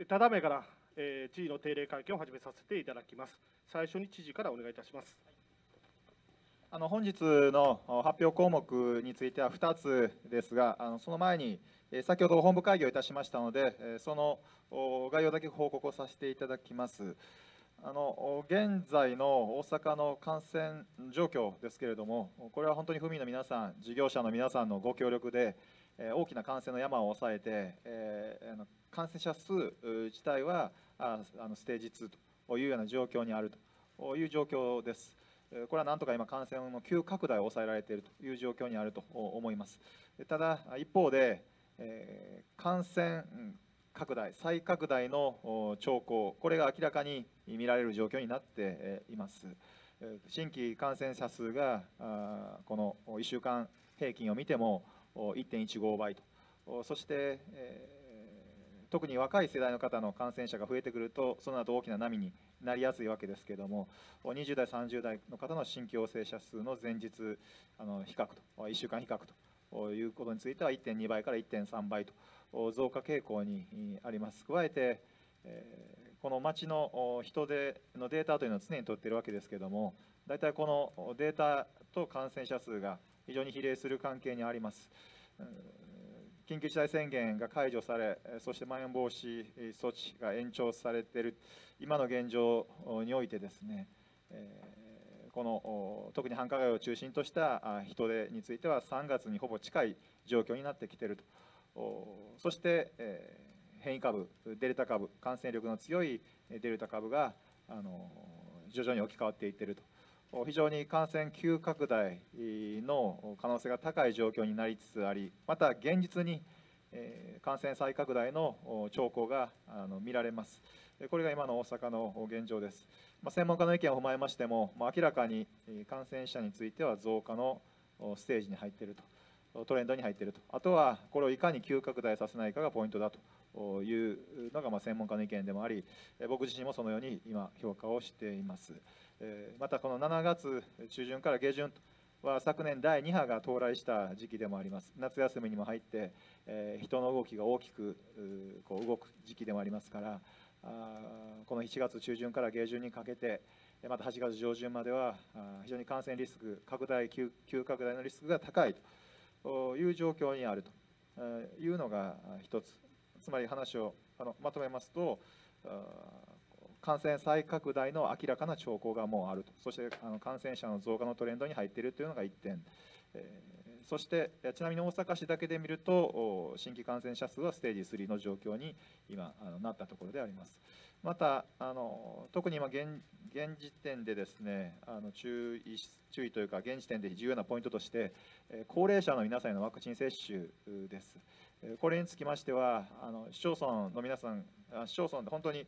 ただいまから、知事の定例会見を始めさせていただきます。最初に知事からお願いいたします。 本日の発表項目については2つですが、その前に、先ほど本部会議をいたしましたので、その概要だけ報告をさせていただきます。現在の大阪の感染状況ですけれども、これは本当に府民の皆さん、事業者の皆さんのご協力で、大きな感染の山を抑えて、感染者数自体はステージ2というような状況にあるという状況です。これはなんとか今、感染の急拡大を抑えられているという状況にあると思います。ただ、一方で、感染拡大、再拡大の兆候、これが明らかに見られる状況になっています。新規感染者数がこの1週間平均を見ても 1.15 倍と、そして、特に若い世代の方の感染者が増えてくると、その後大きな波になりやすいわけですけれども、20代、30代の方の新規陽性者数の前日比較と、1週間比較ということについては、1.2 倍から 1.3 倍と増加傾向にあります。加えて、この町の人出のデータというのを常に取っているわけですけれども、大体このデータと感染者数が非常に比例する関係にあります。緊急事態宣言が解除され、そしてまん延防止措置が延長されている今の現状においてですね、この特に繁華街を中心とした人出については3月にほぼ近い状況になってきていると。そして、変異株、デルタ株、感染力の強いデルタ株が徐々に置き換わっていっていると。非常に感染急拡大の可能性が高い状況になりつつあり、また現実に感染再拡大の兆候が見られます。これが今の大阪の現状です。専門家の意見を踏まえましても、明らかに感染者については増加のステージに入っていると、トレンドに入っていると、あとはこれをいかに急拡大させないかがポイントだというのが専門家の意見でもあり、僕自身もそのように今、評価をしています。またこの7月中旬から下旬は昨年第2波が到来した時期でもあります。夏休みにも入って、人の動きが大きく動く時期でもありますから、この7月中旬から下旬にかけて、また8月上旬までは非常に感染リスク、急拡大のリスクが高いという状況にあるというのが一つ。つまり話をまとめますと、感染再拡大の明らかな兆候がもうあると、そして感染者の増加のトレンドに入っているというのが1点、そしてちなみに大阪市だけで見ると、新規感染者数はステージ3の状況に今なったところであります。また特に今現時点でですね、注意というか、現時点で重要なポイントとして、高齢者の皆さんへのワクチン接種です。これにつきましては、市町村の皆さん、市町村で本当に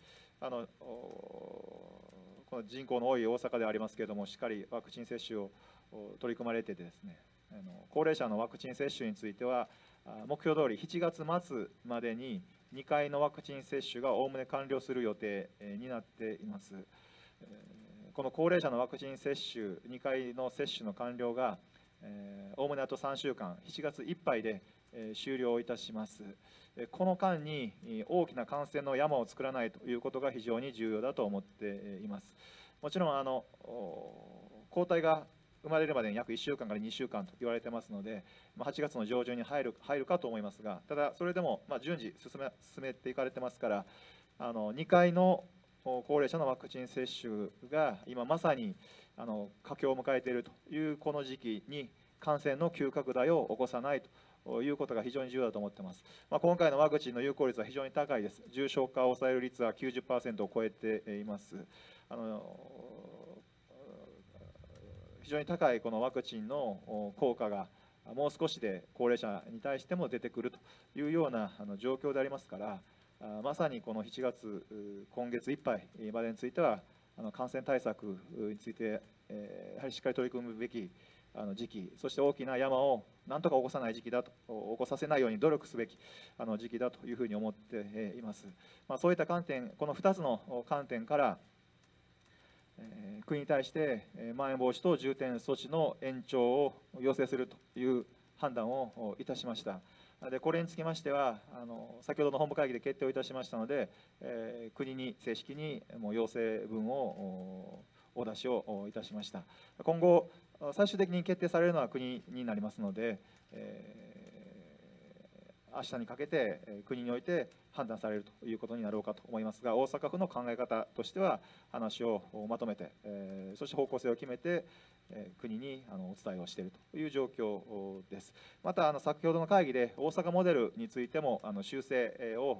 この人口の多い大阪でありますけれども、しっかりワクチン接種を取り組まれてですね、高齢者のワクチン接種については、目標通り7月末までに2回のワクチン接種がおおむね完了する予定になっています。この高齢者のワクチン接種、2回の接種の完了が、おおむねあと3週間、7月いっぱいで終了いたします。この間に大きな感染の山を作らないということが非常に重要だと思っています。もちろん抗体が生まれるまでに約1週間から2週間と言われてますので、8月の上旬に入るかと思いますが、ただ、それでも順次進めていかれてますから、2回の高齢者のワクチン接種が今まさに佳境を迎えているというこの時期に感染の急拡大を起こさないということが非常に重要だと思っています。今回のワクチンの有効率は非常に高いです。重症化を抑える率は 90% を超えています。非常に高いこのワクチンの効果がもう少しで高齢者に対しても出てくるというような状況でありますから、まさにこの7月、今月いっぱいまでについては、感染対策について、やはりしっかり取り組むべき時期、そして大きな山をなんとか起こさない時期だと、起こさせないように努力すべき時期だというふうに思っています。そういった観点、この2つの観点から、国に対してまん延防止等重点措置の延長を要請するという判断をいたしました。でこれにつきましては先ほどの本部会議で決定をいたしましたので、国に正式にもう要請文をお出しをいたしました。今後最終的に決定されるのは国になりますので、明日にかけて国において判断されるということになろうかと思いますが、大阪府の考え方としては話をまとめて、そして方向性を決めて国にお伝えをしているという状況です。また先ほどの会議で大阪モデルについても修正を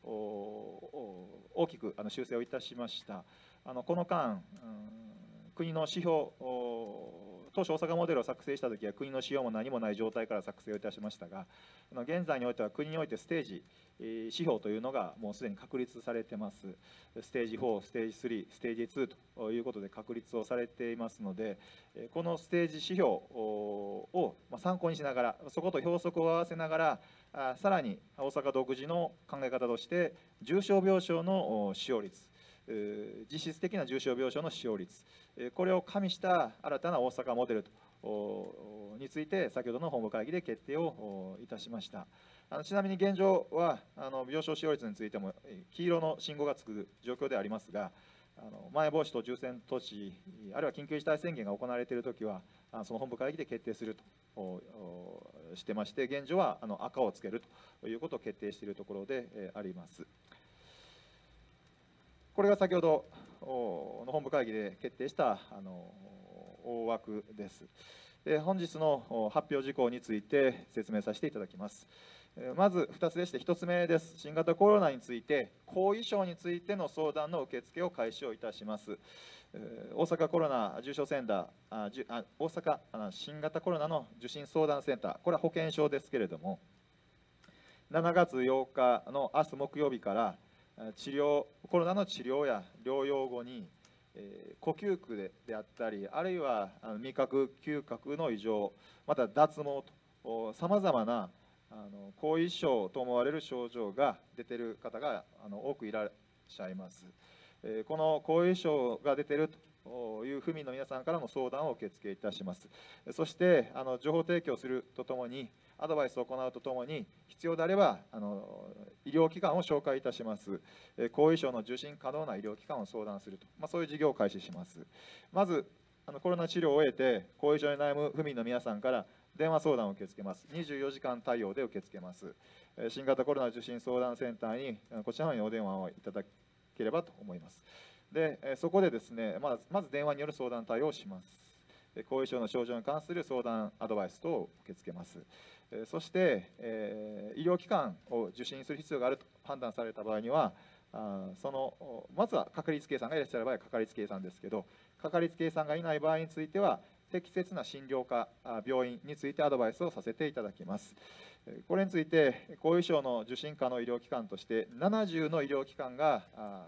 大きく修正をいたしました。この間、国の指標、当初大阪モデルを作成したときは国の指標も何もない状態から作成をいたしましたが、現在においては国においてステージ指標というのがもうすでに確立されてます。ステージ4、ステージ3、ステージ2ということで確立をされていますので、このステージ指標を参考にしながら、そこと標則を合わせながら、さらに大阪独自の考え方として、重症病床の使用率、実質的な重症病床の使用率、これを加味した新たな大阪モデルについて、先ほどの本部会議で決定をいたしました。ちなみに現状は、病床使用率についても黄色の信号がつく状況でありますが、まん延防止等重点措置、あるいは緊急事態宣言が行われているときは、その本部会議で決定するとしてまして、現状は赤をつけるということを決定しているところであります。これが先ほどの本部会議で決定した大枠です。本日の発表事項について説明させていただきます。まず2つでして、1つ目です。新型コロナについて、後遺症についての相談の受付を開始をいたします。大阪コロナ重症センター、大阪新型コロナの受診相談センター、これは保健所ですけれども、7月8日の明日木曜日から、コロナの治療や療養後に、呼吸苦であったり、あるいは味覚、嗅覚の異常、また脱毛と、さまざまな後遺症と思われる症状が出ている方が多くいらっしゃいます。この後遺症が出ているという府民の皆さんからの相談を受付いたします。そして情報提供するとともに、アドバイスを行うとともに、必要であれば医療機関を紹介いたします。後遺症の受診可能な医療機関を相談すると、そういう事業を開始します。まずコロナ治療を終えて後遺症に悩む府民の皆さんから電話相談を受け付けます。24時間対応で受け付けます。新型コロナ受診相談センターにこちらの方にお電話をいただければと思います。でそこでですね、まず電話による相談対応をします。後遺症の症状に関する相談アドバイス等を受け付けます。そして、医療機関を受診する必要があると判断された場合には、まずはかかりつけ医さんがいらっしゃる場合はかかりつけ医さんですけど、かかりつけ医さんがいない場合については、適切な診療科、病院についてアドバイスをさせていただきます。これについて、後遺症の受診可能医療機関として、70の医療機関が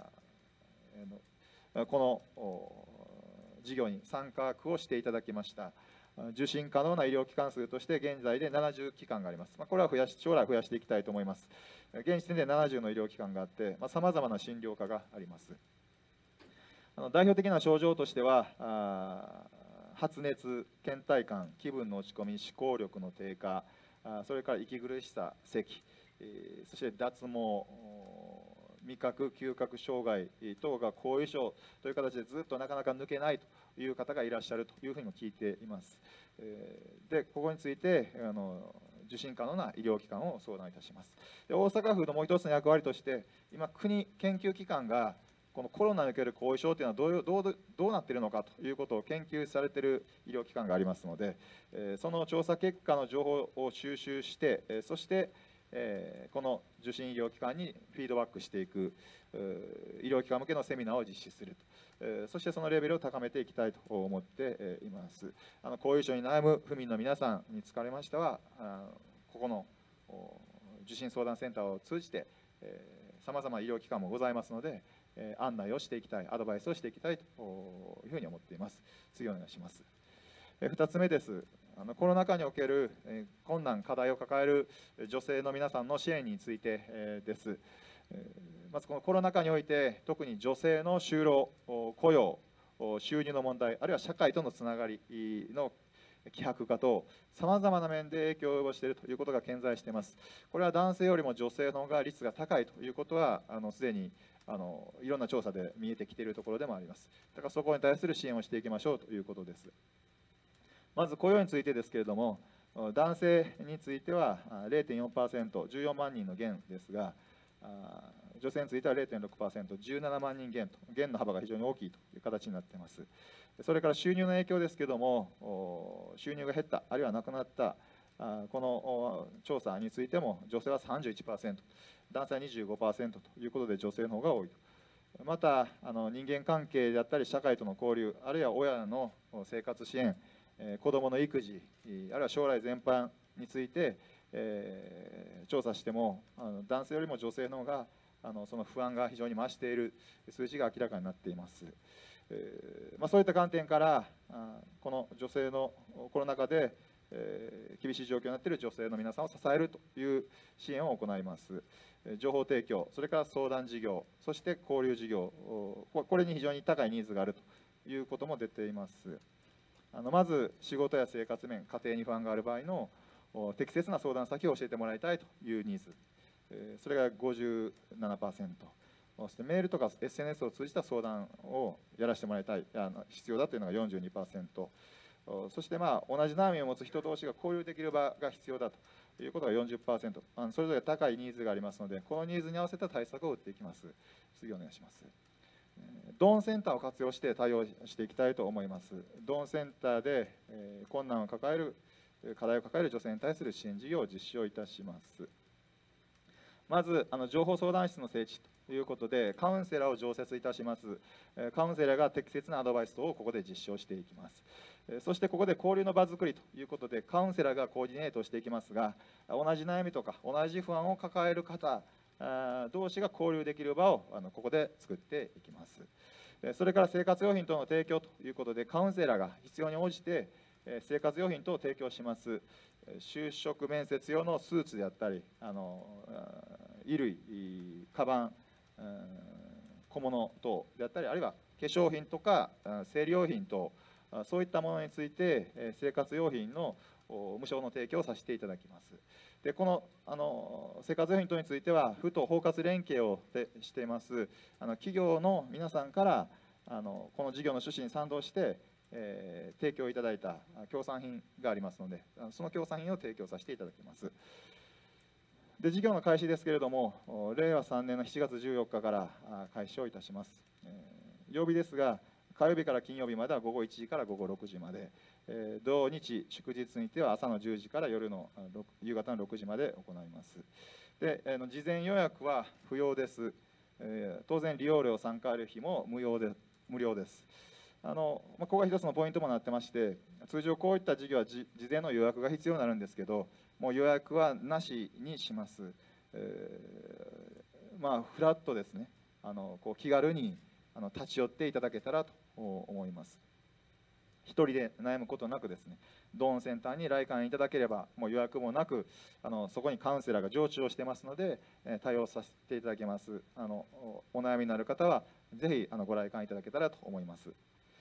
この事業に参画をしていただきました。受診可能な医療機関数として現在で70機関があります。これは将来増やしていきたいと思います。現時点で70の医療機関があって、さまざまな診療科があります。代表的な症状としては、発熱、倦怠感、気分の落ち込み、思考力の低下、それから息苦しさ、咳、そして脱毛、味覚、嗅覚障害等が後遺症という形でずっとなかなか抜けないという方がいらっしゃるというふうにも聞いています。で、ここについて受診可能な医療機関を相談いたします。で、大阪府のもう一つの役割として、今、国、研究機関がこのコロナにおける後遺症というのはどうなっているのかということを研究されている医療機関がありますので、その調査結果の情報を収集して、そしてこの受診医療機関にフィードバックしていく医療機関向けのセミナーを実施すると、そしてそのレベルを高めていきたいと思っています。後遺症に悩む府民の皆さんにつかれましては、ここの受診相談センターを通じてさまざまな医療機関もございますので、案内をしていきたい、アドバイスをしていきたいというふうに思っています。次お願いします。2つ目です。コロナ禍における困難、課題を抱える女性の皆さんの支援についてです。まずこのコロナ禍において、特に女性の就労、雇用、収入の問題、あるいは社会とのつながりの希薄化等、さまざまな面で影響を及ぼしているということが顕在しています。これは男性よりも女性の方が率が高いということは、すでにいろんな調査で見えてきているところでもあります。だからそこに対する支援をしていきましょうということです。まず雇用についてですけれども、男性については 0.4%、14万人の減ですが、女性については 0.6%、17万人減と、減の幅が非常に大きいという形になっています。それから収入の影響ですけれども、収入が減った、あるいはなくなった、この調査についても、女性は 31%、男性は 25% ということで、女性の方が多いと。また、人間関係であったり、社会との交流、あるいは親の生活支援、子どもの育児、あるいは将来全般について、調査しても、男性よりも女性の方がその不安が非常に増している数字が明らかになっています。そういった観点から、この女性のコロナ禍で、厳しい状況になっている女性の皆さんを支えるという支援を行います。情報提供、それから相談事業、そして交流事業、これに非常に高いニーズがあるということも出ています。まず、仕事や生活面、家庭に不安がある場合の適切な相談先を教えてもらいたいというニーズ、それが 57%、そしてメールとか SNS を通じた相談をやらせてもらいたい、必要だというのが 42%、そして同じ悩みを持つ人同士が交流できる場が必要だということが 40%、それぞれ高いニーズがありますので、このニーズに合わせた対策を打っていきます。次お願いします。ドーンセンターを活用して対応していきたいと思います。ドーンセンターで困難を抱える、課題を抱える女性に対する支援事業を実施をいたします。まず、情報相談室の設置ということで、カウンセラーを常設いたします。カウンセラーが適切なアドバイス等をここで実施をしていきます。そしてここで交流の場作りということで、カウンセラーがコーディネートしていきますが、同じ悩みとか同じ不安を抱える方同士が交流できる場をここで作っていきます。それから生活用品等の提供ということで、カウンセラーが必要に応じて生活用品等を提供します。就職面接用のスーツであったり、衣類、カバン、小物等であったり、あるいは化粧品とか生理用品等、そういったものについて生活用品の無償の提供をさせていただきます。でこの生活用品等については、府と包括連携をしています、企業の皆さんからこの事業の趣旨に賛同して、提供いただいた協賛品がありますので、その協賛品を提供させていただきます。で事業の開始ですけれども、令和3年の7月14日から開始をいたします。曜日ですが、火曜日から金曜日までは午後1時から午後6時まで、土日祝日にては朝の10時から夕方の6時まで行います。で事前予約は不要です。当然利用料参加費も無料です。ここが一つのポイントもなってまして、通常こういった事業は事前の予約が必要になるんですけど、もう予約はなしにします。フラットですね、気軽に立ち寄っていただけたらと思います。一人で悩むことなくですね、ドーンセンターに来館いただければ、もう予約もなく、そこにカウンセラーが常駐をしてますので、対応させていただけます。お悩みになる方は、ぜひご来館いただけたらと思います。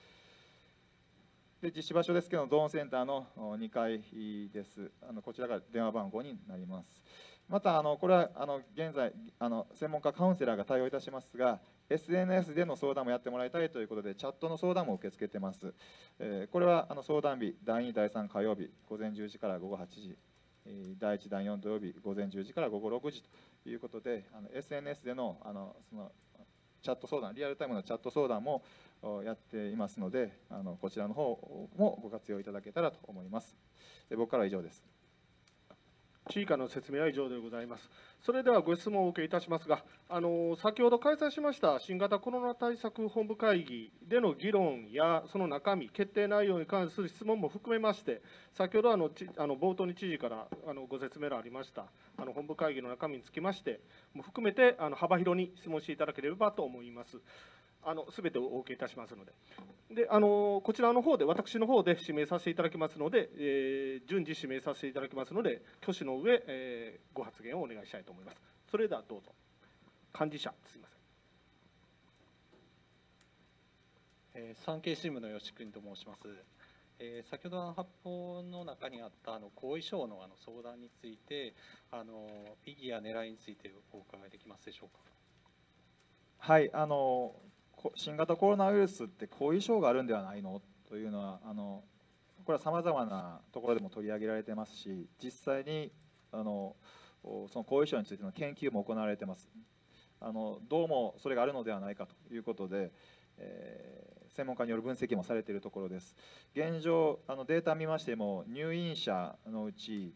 で実施場所ですけど、ドーンセンターの2階です。こちらが電話番号になります。また、これは現在専門家カウンセラーが対応いたしますが、SNS での相談もやってもらいたいということで、チャットの相談も受け付けています。これは相談日、第2、第3火曜日、午前10時から午後8時、第1、第4土曜日、午前10時から午後6時ということで、SNS でのそのチャット相談、リアルタイムのチャット相談もやっていますので、こちらの方もご活用いただけたらと思います。僕からは以上です。 地位下の説明は以上でございます。それではご質問をお受けいたしますが、先ほど開催しました新型コロナ対策本部会議での議論やその中身、決定内容に関する質問も含めまして、先ほど冒頭に知事からご説明がありました本部会議の中身につきましても含めて幅広に質問していただければと思います。すべてをお受けいたしますので。でこちらの方で、私の方で指名させていただきますので、順次指名させていただきますので、挙手の上、ご発言をお願いしたいと思います。それではどうぞ。幹事社、すみません。 産経新聞の吉君と申します。 先ほどの発表の中にあった後遺症の相談について、意義や狙いについてお伺いできますでしょうか。 はい、新型コロナウイルスって後遺症があるんではないのというのはこれはさまざまなところでも取り上げられてますし、実際にその後遺症についての研究も行われてます。どうもそれがあるのではないかということで、専門家による分析もされているところです。現状データを見ましても、入院者のうち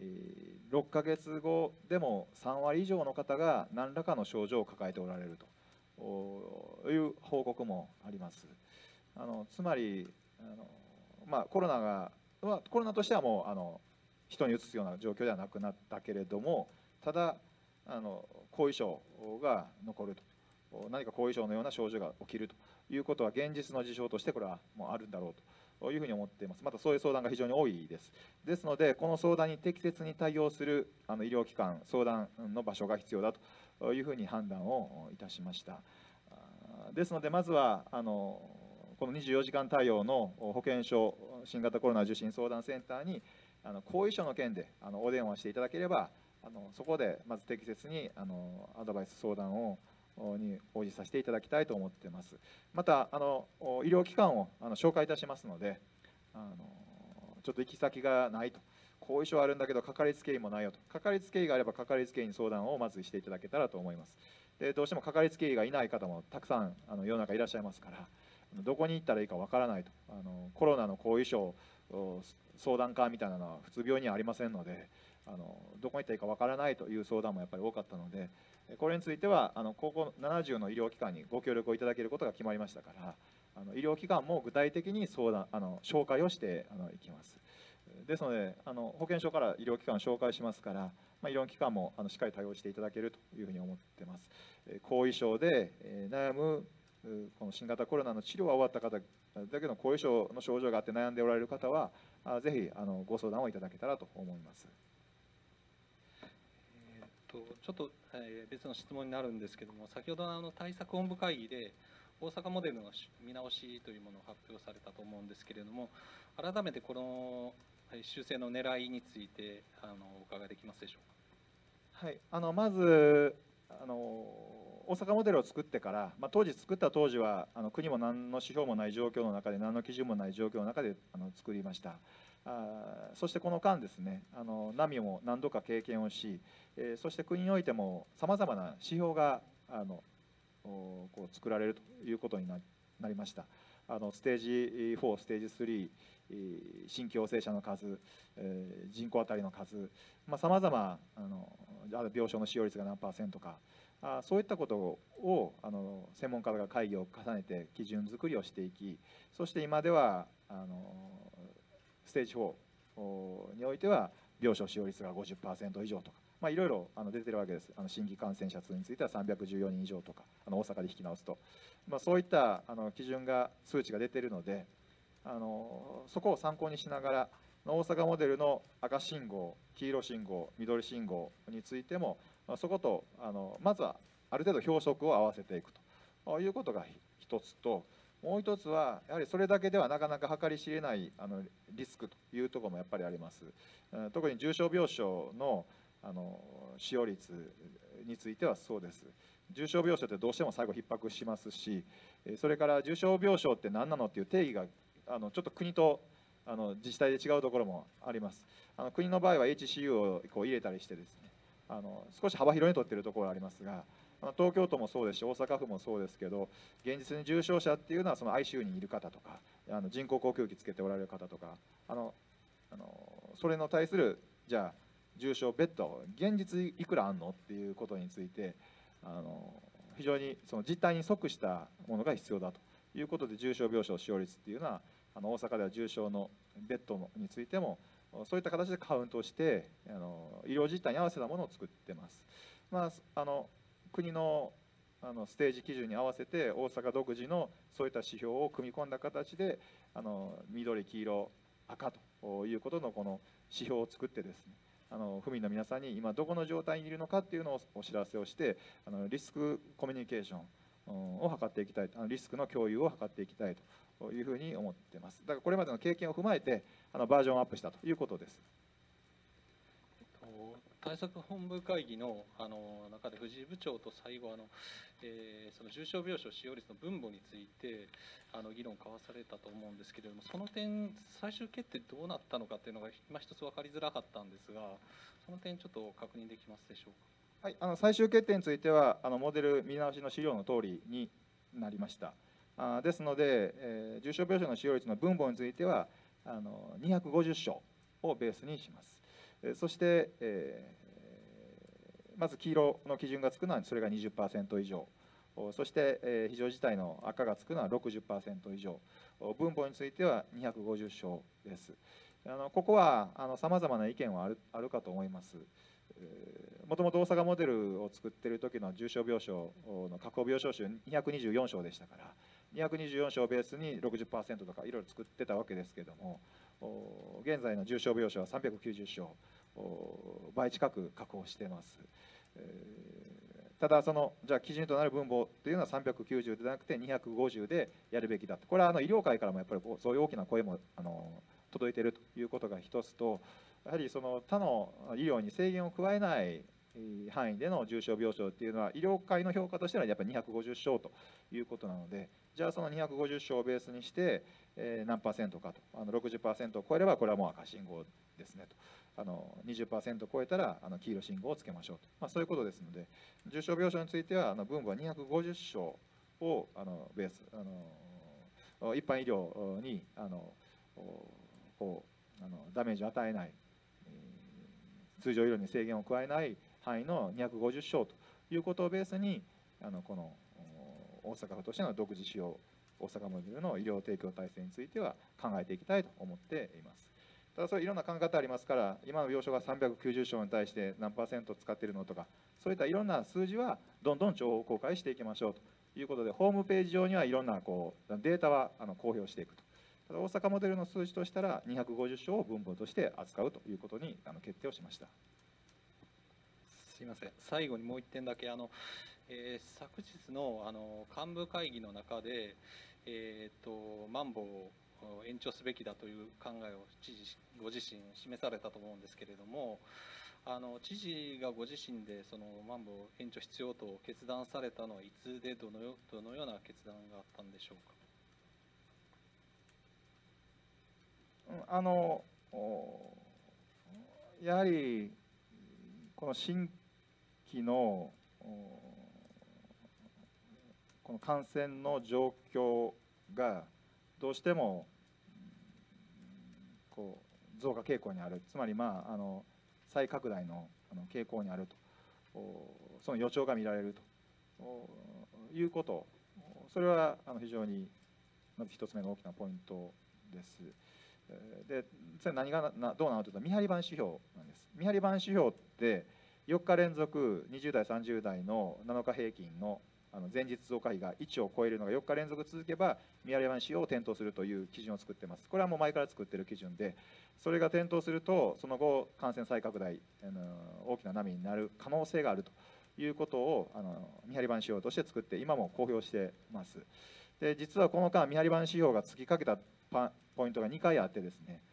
6ヶ月後でも3割以上の方が何らかの症状を抱えておられるという報告もあります。つまりコロナとしてはもう人にうつすような状況ではなくなったけれども、ただ後遺症が残ると、何か後遺症のような症状が起きるということは現実の事象としてこれはもうあるんだろうというふうに思っています。またそういう相談が非常に多いです。ですので、この相談に適切に対応する医療機関、相談の場所が必要だというふうに判断をいたしました。ですので、まずはこの24時間対応の保健所新型コロナ受診相談センターに後遺症の件でお電話していただければ、そこでまず適切にアドバイス相談に応じさせていただきたいと思っています。また医療機関を紹介いたしますので、ちょっと行き先がないと、後遺症あるんだけどかかりつけ医もないよと、かかりつけ医があればかかりつけ医に相談をまずしていただけたらと思います。でどうしてもかかりつけ医がいない方もたくさん世の中いらっしゃいますから、どこに行ったらいいかわからないと、コロナの後遺症相談課みたいなのは普通病院にはありませんので、どこに行ったらいいかわからないという相談もやっぱり多かったので、これについては高校70の医療機関にご協力をいただけることが決まりましたから、医療機関も具体的に紹介をしていきます。ですので保健所から医療機関を紹介しますから、医療機関もしっかり対応していただけるというふうに思っています。後遺症で悩むこの新型コロナの治療は終わった方だけど後遺症の症状があって悩んでおられる方はぜひご相談をいただけたらと思います。 ちょっと別の質問になるんですけども、先ほど対策本部会議で大阪モデルの見直しというものを発表されたと思うんですけれども、改めてこの修正の狙いについてお伺いできますでしょうか。 はい、まず大阪モデルを作ってから、作った当時は国も何の指標もない状況の中で、何の基準もない状況の中で作りました。そしてこの間ですね、波も何度か経験をし、そして国においてもさまざまな指標がこう作られるということになりました。ステージ4、ステージ3、新規陽性者の数、人口当たりの数、さまざま病床の使用率が何%か、そういったことを専門家が会議を重ねて基準作りをしていき、そして今ではステージ4においては病床使用率が 50% 以上とか、いろいろ出てるわけです。新規感染者数については314人以上とか、大阪で引き直すと、そういった基準が数値が出ているので、そこを参考にしながら大阪モデルの赤信号、黄色信号、緑信号についてもそことまずはある程度標則を合わせていくということが一つと、もう一つはやはりそれだけではなかなか計り知れないリスクというところもやっぱりあります。特に重症病床の使用率についてはそうです。重症病床ってどうしても最後逼迫しますし、それから重症病床って何なのっていう定義がちょっと国と自治体で違うところもあります。国の場合は HCU をこう入れたりしてですね、少し幅広にとっているところがありますが、東京都もそうですし大阪府もそうですけど、現実に重症者っていうのはその ICU にいる方とか人工呼吸器つけておられる方とかそれの対するじゃあ重症ベッド現実いくらあんのっていうことについて非常にその実態に即したものが必要だということで、重症病床使用率っていうのは大阪では重症のベッドについてもそういった形でカウントして医療実態に合わせたものを作ってます。国のステージ基準に合わせて大阪独自のそういった指標を組み込んだ形で緑、黄色、赤ということのこの指標を作ってですね、府民の皆さんに今どこの状態にいるのかっていうのをお知らせをしてリスクコミュニケーションを図っていきたい、リスクの共有を図っていきたいいうふうに思っています。だからこれまでの経験を踏まえてバージョンアップしたということです。 対策本部会議の中で藤井部長と最後その重症病床使用率の分母について議論交わされたと思うんですけれども、その点最終決定どうなったのかというのが今一つ分かりづらかったんですが、その点ちょっと確認できますでしょうか。 はい、最終決定についてはモデル見直しの資料の通りになりました。ですので、重症病床の使用率の分母については250床をベースにします。そして、まず黄色の基準がつくのはそれが 20% 以上、そして、非常事態の赤がつくのは 60% 以上、分母については250床です。ここはさまざまな意見はあるかと思います。もともと大阪モデルを作っている時の重症病床の確保病床数224床でしたから、224床をベースに 60% とかいろいろ作ってたわけですけども、現在の重症病床は390床、倍近く確保しています。ただじゃあ基準となる分母というのは390ではなくて250でやるべきだと、これは医療界からもやっぱりそういう大きな声も届いているということが一つと、やはり他の医療に制限を加えない範囲での重症病床っていうのは医療界の評価としてはやっぱり250床ということなので、じゃあその250床をベースにして何%かと、60% を超えればこれはもう赤信号ですねと、20% を超えたら黄色信号をつけましょうと、そういうことですので、重症病床については分母は250床をベース一般医療にダメージを与えない、通常医療に制限を加えない範囲の250床ということをベースにこの大阪府としての独自使用大阪モデルの医療提供体制については考えていきたいと思っています。ただそれいろんな考え方ありますから、今の病床が390床に対して何%使っているのとか、そういったいろんな数字はどんどん情報公開していきましょうということで、ホームページ上にはいろんなデータは公表していくと。ただ大阪モデルの数字としたら250床を分母として扱うということに決定をしました。 すいません、最後にもう1点だけ昨日の幹部会議の中で、まん防を延長すべきだという考えを知事ご自身示されたと思うんですけれども、知事がご自身でそのまん防延長必要と決断されたのはいつでどのような決断があったんでしょうか。 やはりこの新規のこの感染の状況がどうしても増加傾向にある、つまり再拡大の傾向にあると、その予兆が見られるということ、それは非常にまず一つ目の大きなポイントです。で何がどうなのというと、見張り番指標なんです。見張り番指標って4日連続20代30代の7日平均の前日増加比が1を超えるのが4日連続続けば見張り番指標を点灯するという基準を作っています。これはもう前から作っている基準で、それが点灯するとその後感染再拡大大きな波になる可能性があるということを見張り番指標として作って今も公表しています。で実はこの間見張り番指標がつきかけたポイントが2回あってですね、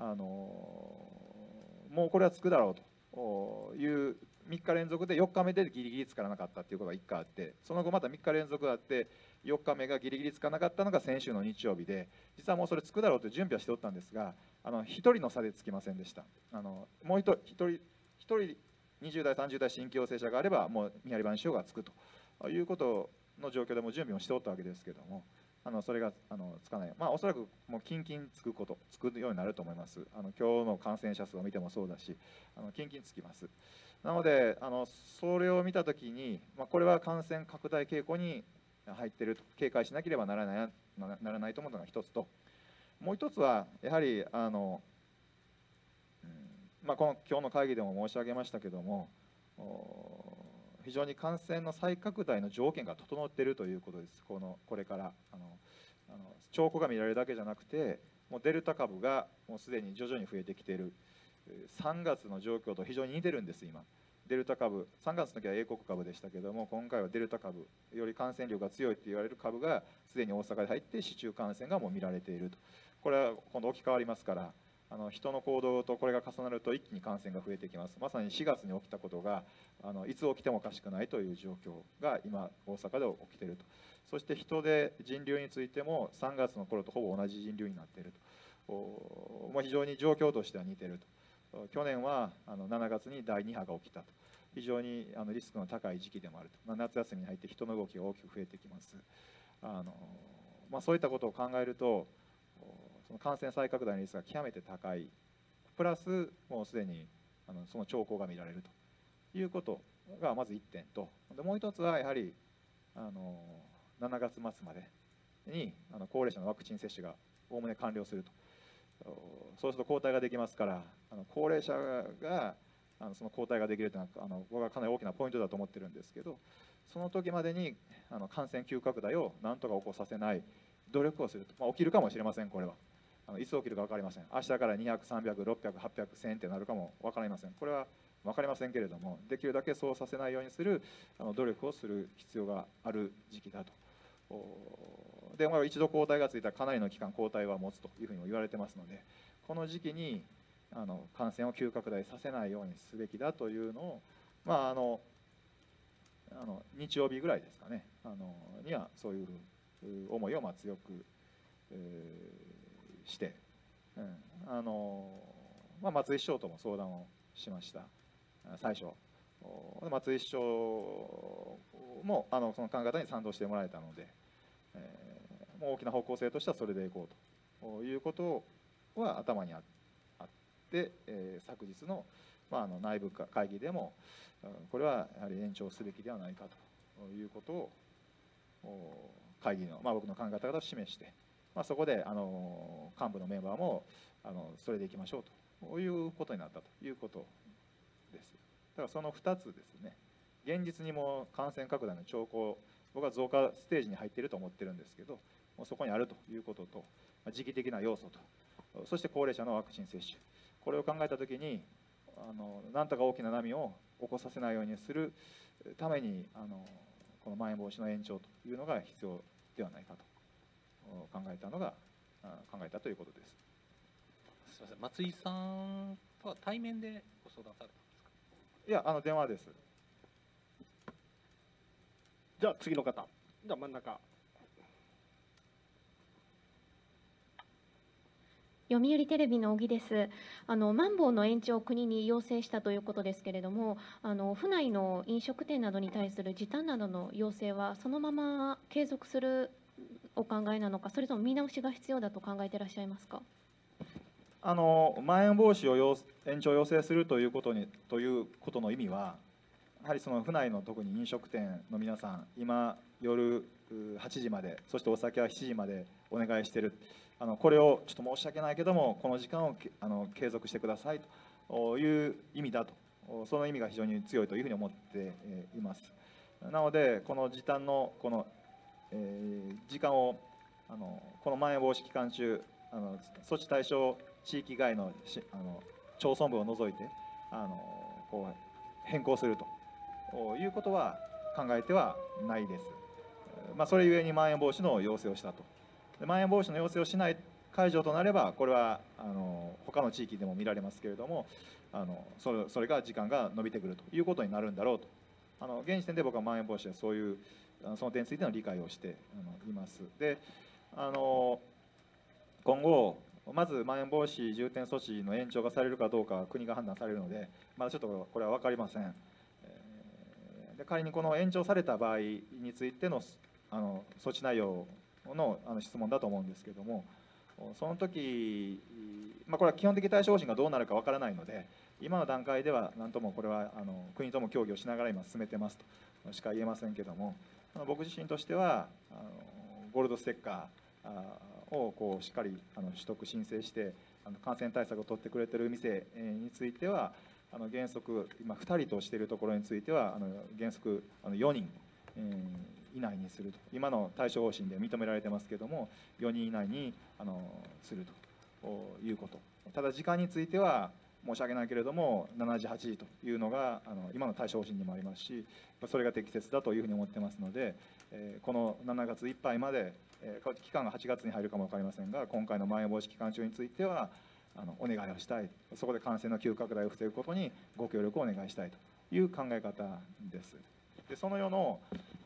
もうこれはつくだろうという3日連続で4日目でギリギリつからなかったということが1回あって、その後また3日連続あって4日目がギリギリつかなかったのが先週の日曜日で、実はもうそれつくだろうと準備はしておったんですが、1人の差でつきませんでした。もう1人20代30代新規陽性者があればもう見張り番指標がつくということの状況でも準備をしておったわけですけれども、それがつかない、おそらくもうキンキンつくようになると思います。今日の感染者数を見てもそうだし、キンキンつきます。なのでそれを見たときに、これは感染拡大傾向に入っていると、警戒しなければならないと思うのが一つと、もう一つはやはりこの今日の会議でも申し上げましたけども、非常に感染の再拡大の条件が整っているということです。これから兆候が見られるだけじゃなくて、もうデルタ株がもうすでに徐々に増えてきている、 3月の状況と非常に似てるんです、今。デルタ株、3月の時は英国株でしたけども、今回はデルタ株、より感染力が強いと言われる株がすでに大阪で入って、市中感染がもう見られていると。これは今度置き換わりますから、人の行動とこれが重なると一気に感染が増えてきます。まさに4月に起きたことがいつ起きてもおかしくないという状況が今大阪で起きていると。そして人で人流についても3月の頃とほぼ同じ人流になっていると。非常に状況としては似ていると。去年は7月に第2波が起きたと。非常にリスクの高い時期でもあると。夏休みに入って人の動きが大きく増えてきます。そういったことを考えると、その感染再拡大のリスクが極めて高い、プラスもうすでにその兆候が見られるということがまず1点と、もう一つはやはり7月末までに高齢者のワクチン接種がおおむね完了すると。そうすると抗体ができますから、高齢者がその抗体ができるというのは僕はかなり大きなポイントだと思ってるんですけど、その時までに感染急拡大をなんとか起こさせない努力をすると。起きるかもしれません、これは。いつ起きるか分かりません。明日から200、300、600、800、1000ってなるかも分かりません。これは分かりませんけれども、できるだけそうさせないようにする努力をする必要がある時期だと。で、一度抗体がついたらかなりの期間抗体は持つというふうにも言われてますので、この時期に感染を急拡大させないようにすべきだというのを、日曜日ぐらいですかね、にはそういう思いを強く、して、松井市長とも相談をしました、最初。松井市長もその考え方に賛同してもらえたので、もう大きな方向性としてはそれでいこうということは頭にあって、昨日の、内部会議でもこれはやはり延長すべきではないかということを会議の、僕の考え方を示して、そこで幹部のメンバーもそれでいきましょうということになったということです。だからその2つですね、現実にも感染拡大の兆候、僕は増加ステージに入っていると思ってるんですけど、そこにあるということと、時期的な要素と、そして高齢者のワクチン接種、これを考えたときになんとか大きな波を起こさせないようにするためにこのまん延防止の延長というのが必要ではないかと考えたということです。 すみません、松井さんとは対面でご相談されたんですか？ いや、電話です。 じゃあ次の方、じゃあ真ん中。 読売テレビの小木です。まん防の延長を国に要請したということですけれども、府内の飲食店などに対する時短などの要請はそのまま継続するお考えなのか、それとも見直しが必要だと考えていらっしゃいますか？ まん延防止を延長要請するということの意味は、やはりその府内の特に飲食店の皆さん、今夜8時まで、そしてお酒は7時までお願いしている。これをちょっと申し訳ないけども、この時間を継続してくださいという意味だと、その意味が非常に強いというふうに思っています。なので、この時短の時間をこのまん延防止期間中、措置対象地域外の町村部を除いて変更するということは考えてはないです。それゆえにまん延防止の要請をしたと。まん延防止の要請をしない解除となれば、これは他の地域でも見られますけれども、それが時間が伸びてくるということになるんだろうと。現時点で僕はまん延防止はそういうその点についての理解をしています。で、今後まずまん延防止重点措置の延長がされるかどうかは国が判断されるので、まだちょっとこれは分かりません。で、仮にこの延長された場合についての措置内容の質問だと思うんですけれども、その時、これは基本的対処方針がどうなるかわからないので、今の段階では何ともこれは国とも協議をしながら今進めてますとしか言えませんけれども、僕自身としてはゴールドステッカーをしっかり取得申請して感染対策を取ってくれている店については原則今2人としているところについては原則4人以内にすると、今の対処方針で認められてますけれども、4人以内にするということ。ただ時間については申し訳ないけれども7時8時というのが今の対処方針にもありますし、それが適切だというふうに思ってますので、この7月いっぱいまで、期間が8月に入るかも分かりませんが、今回のまん延防止期間中についてはお願いをしたい、そこで感染の急拡大を防ぐことにご協力をお願いしたいという考え方です。でその世の、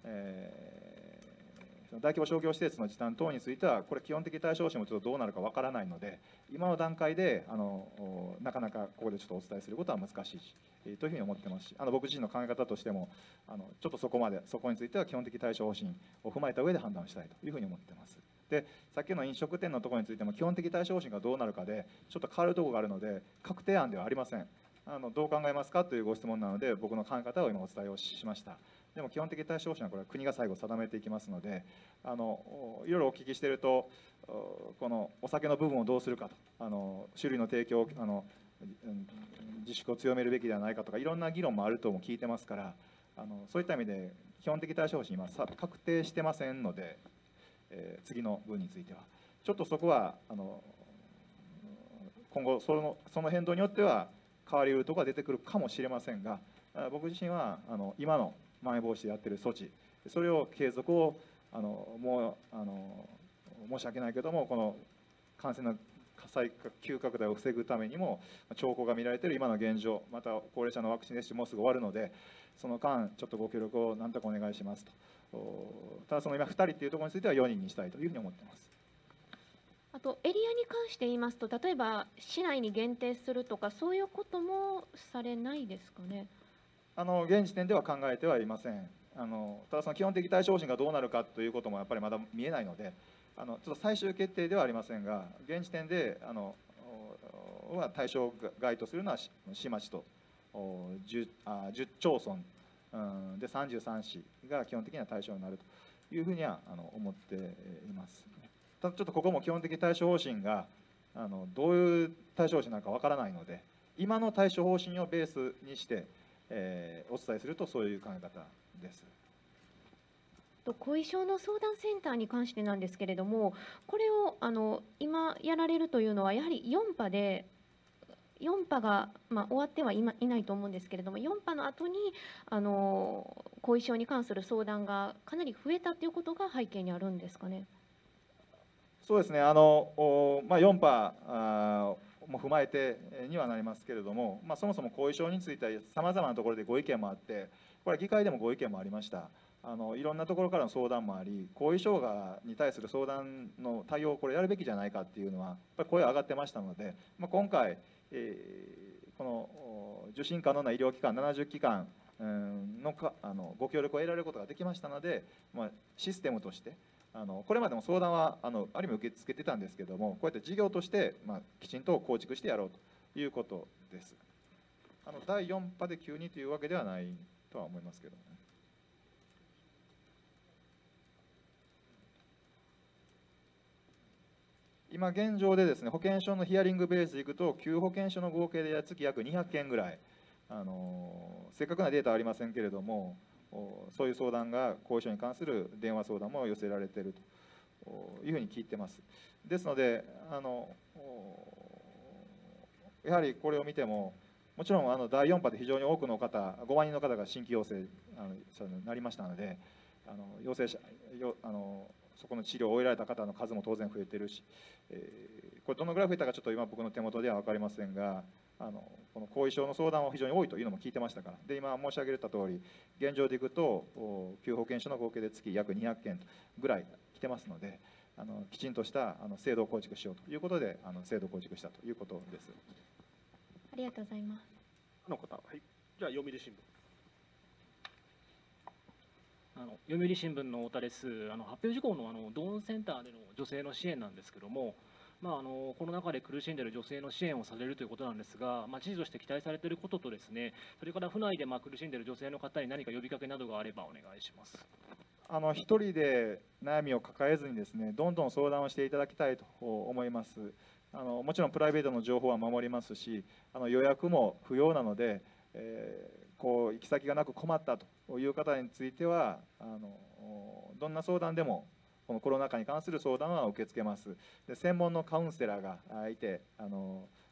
大規模商業施設の時短等については、これ、基本的対処方針もちょっとどうなるかわからないので、今の段階でなかなかここでちょっとお伝えすることは難しいし、というふうに思ってますし、僕自身の考え方としても、ちょっとそこについては基本的対処方針を踏まえた上で判断したいというふうに思ってます。で、さっきの飲食店のところについても、基本的対処方針がどうなるかで、ちょっと変わるところがあるので、確定案ではありません。どう考えますかというご質問なので、僕の考え方を今お伝えをしました。でも基本的対処方針はこれは国が最後定めていきますので、いろいろお聞きしていると、このお酒の部分をどうするかと、酒類の提供自粛を強めるべきではないかとか、いろんな議論もあるとも聞いてますから、そういった意味で基本的対処方針今確定してませんので、次の分についてはちょっとそこは今後その変動によっては変わりうるところが出てくるかもしれませんが、僕自身は今のまん延防止でやっている措置、それを継続をもう申し訳ないけども、この感染の急拡大を防ぐためにも兆候が見られている今の現状、また高齢者のワクチン接種もうすぐ終わるので、その間ちょっとご協力を何とかお願いしますと。ただその今2人というところについては4人にしたいというふうに思っています。 あとエリアに関して言いますと、例えば市内に限定するとか、そういうこともされないですかね。 現時点では考えてはいません。ただその基本的対処方針がどうなるかということもやっぱりまだ見えないので、ちょっと最終決定ではありませんが、現時点では対象外とするのは市町と10町村で33市が基本的には対象になるというふうには思っています。ただちょっとここも基本的対処方針がどういう対処方針なのかわからないので、今の対処方針をベースにして、お伝えするとそういう考え方です。 後遺症の相談センターに関してなんですけれども、これを今やられるというのは、やはり4波で、4波が、終わってはいないと思うんですけれども、4波の後に後遺症に関する相談がかなり増えたということが背景にあるんですかね。 そうですね、4波も踏まえてにはなりますけれども、そもそも後遺症についてはさまざまなところでご意見もあって、これは議会でもご意見もありました。いろんなところからの相談もあり、後遺症に対する相談の対応をこれやるべきじゃないかっていうのはやっぱり声上がってましたので、今回、この受診可能な医療機関70機関のご協力を得られることができましたので、システムとしてこれまでも相談はある意味受け付けてたんですけども、こうやって事業としてきちんと構築してやろうということです。第4波で急にというわけではないとは思いますけどね。今現状でですね、保険証のヒアリングベースでいくと、旧保険証の合計で月約200件ぐらい、正確なデータはありませんけれども、そういう相談が後遺症に関する電話相談も寄せられているというふうに聞いてます。ですのでやはりこれを見ても、もちろん第4波で非常に多くの方、5万人の方が新規陽性になりましたので、陽性者そこの治療を終えられた方の数も当然増えているし、これどのぐらい増えたかちょっと今僕の手元では分かりませんが、この後遺症の相談は非常に多いというのも聞いてましたから。で、今申し上げた通り、現状でいくと旧保険証の合計で月約200件ぐらい来てますので、きちんとした制度を構築しようということで制度を構築したということです。 ありがとうございます。 の方、はい、じゃあ読売新聞。 読売新聞の太田です。発表事項のドーンセンターでの女性の支援なんですけども、コロナ禍で苦しんでいる女性の支援をされるということなんですが、知事として期待されていることとですね、それから府内で苦しんでいる女性の方に何か呼びかけなどがあればお願いします。 一人で悩みを抱えずにですね、どんどん相談をしていただきたいと思います。もちろんプライベートの情報は守りますし、予約も不要なので、行き先がなく困ったという方についてはどんな相談でもこのコロナ禍に関する相談は受け付けます。で、専門のカウンセラーがいて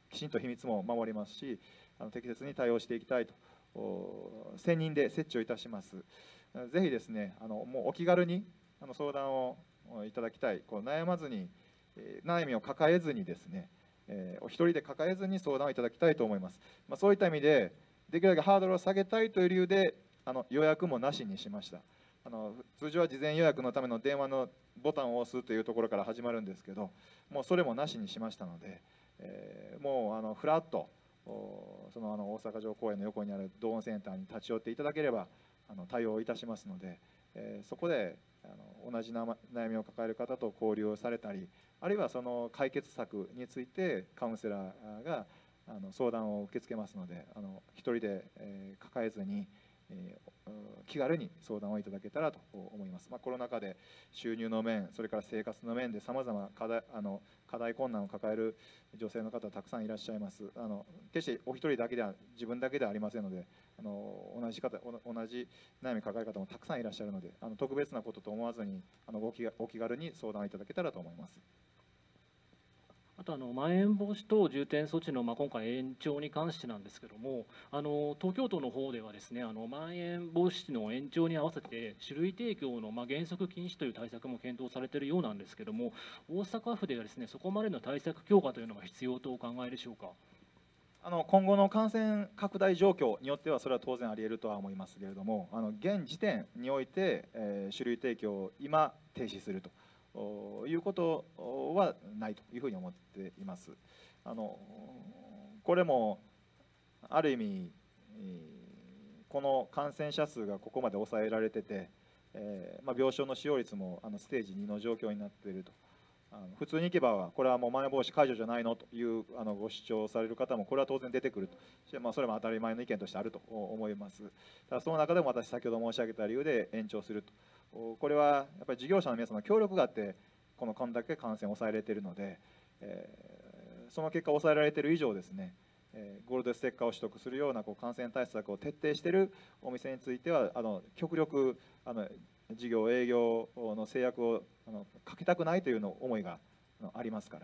きちんと秘密も守りますし、適切に対応していきたいと専任で設置をいたします。ぜひですね、もうお気軽に相談をいただきたい、悩まずに、悩みを抱えずにですね、お一人で抱えずに相談をいただきたいと思います。そういった意味で、できるだけハードルを下げたいという理由で、予約もなしにしました。通常は事前予約のための電話のボタンを押すというところから始まるんですけど、もうそれもなしにしましたので、もうフラッとその大阪城公園の横にあるドーンセンターに立ち寄っていただければ対応いたしますので、そこで同じ悩みを抱える方と交流をされたり、あるいはその解決策についてカウンセラーが相談を受け付けますので、一人で抱えずに気軽に相談をいただけたらと思います。コロナ禍で収入の面、それから生活の面でさまざま課題困難を抱える女性の方たくさんいらっしゃいます。決してお一人だけでは自分だけではありませんので、同じ悩み抱える方もたくさんいらっしゃるので、特別なことと思わずにお気軽に相談いただけたらと思います。 あとまん延防止等重点措置の今回延長に関してなんですけども、東京都の方ではですね、まん延防止の延長に合わせて酒類提供の原則禁止という対策も検討されているようなんですけども、大阪府ではですね、そこまでの対策強化というのが必要とお考えでしょうか。 今後の感染拡大状況によってはそれは当然あり得るとは思いますけれども、現時点において、酒類提供を今停止するということはないというふうに思っています。これもある意味この感染者数がここまで抑えられてて、病床の使用率もステージ2の状況になっていると。普通に行けばこれはもうまん延防止解除じゃないのというご主張される方もこれは当然出てくると、それも当たり前の意見としてあると思います。ただその中でも私先ほど申し上げた理由で延長すると、これはやっぱり事業者の皆さんの協力があってこんだけ感染を抑えられているので、その結果抑えられている以上ですね、ゴールドステッカーを取得するような感染対策を徹底しているお店については極力事業営業の制約をかけたくないというの思いがありますから、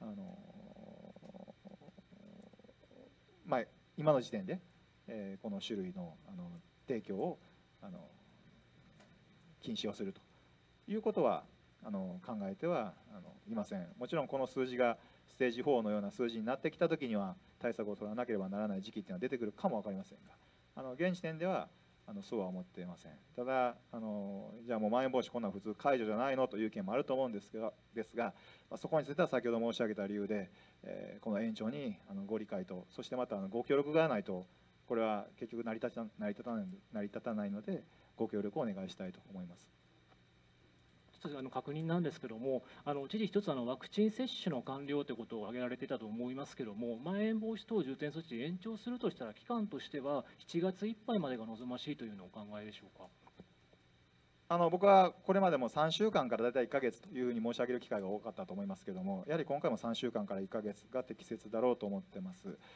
今の時点でこの種類の提供を禁止をするということは考えてはいません。もちろんこの数字がステージ4のような数字になってきたときには対策を取らなければならない時期というのは出てくるかも分かりませんが、現時点ではそうは思っていません。ただじゃあもうまん延防止こんな普通解除じゃないのという意見もあると思うんですが、そこについては先ほど申し上げた理由で、この延長にご理解と、そしてまたご協力がないとこれは結局成り立たないのでご協力をお願いしたいと思います。 確認なんですけども、知事、一つワクチン接種の完了ということを挙げられていたと思いますけれども、まん延防止等重点措置延長するとしたら、期間としては7月いっぱいまでが望ましいというのをお考えでしょうか。 僕はこれまでも3週間から大体1ヶ月というふうに申し上げる機会が多かったと思いますけれども、やはり今回も3週間から1ヶ月が適切だろうと思っています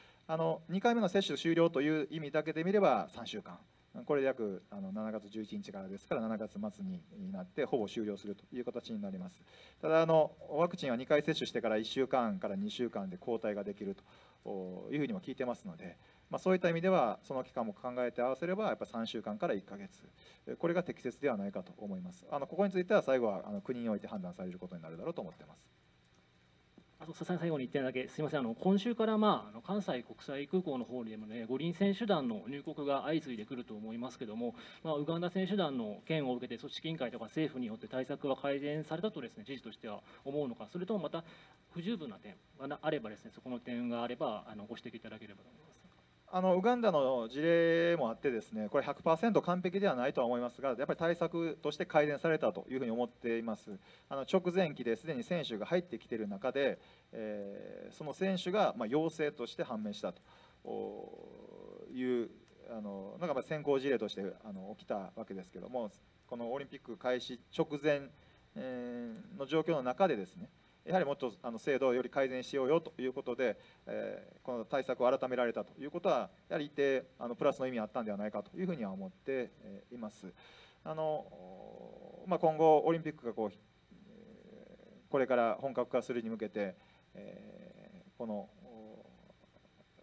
。2回目の接種終了という意味だけで見れば3週間。これで約7月11日からですから7月末になってほぼ終了するという形になります。ただワクチンは2回接種してから1週間から2週間で抗体ができるというふうにも聞いてますので、そういった意味ではその期間も考えて合わせればやっぱ3週間から1ヶ月、これが適切ではないかと思います。ここについては最後は国において判断されることになるだろうと思っています。 最後に1点だけ、すみません、今週から関西国際空港の方でもね、五輪選手団の入国が相次いでくると思いますけれども、ウガンダ選手団の件を受けて、組織委員会とか政府によって対策は改善されたとですね、知事としては思うのか、それともまた不十分な点があればですね、そこの点があればご指摘いただければと思います。 ウガンダの事例もあってですね、これ 100% 完璧ではないとは思いますが、やっぱり対策として改善されたというふうに思っています。直前期ですでに選手が入ってきている中で、その選手が陽性として判明したというなんか先行事例として起きたわけですけれども、このオリンピック開始直前の状況の中でですね、やはりもっと制度をより改善しようよということで、この対策を改められたということは、やはり一定プラスの意味があったんではないかというふうには思っています。今後、オリンピックがこれから本格化するに向けて、この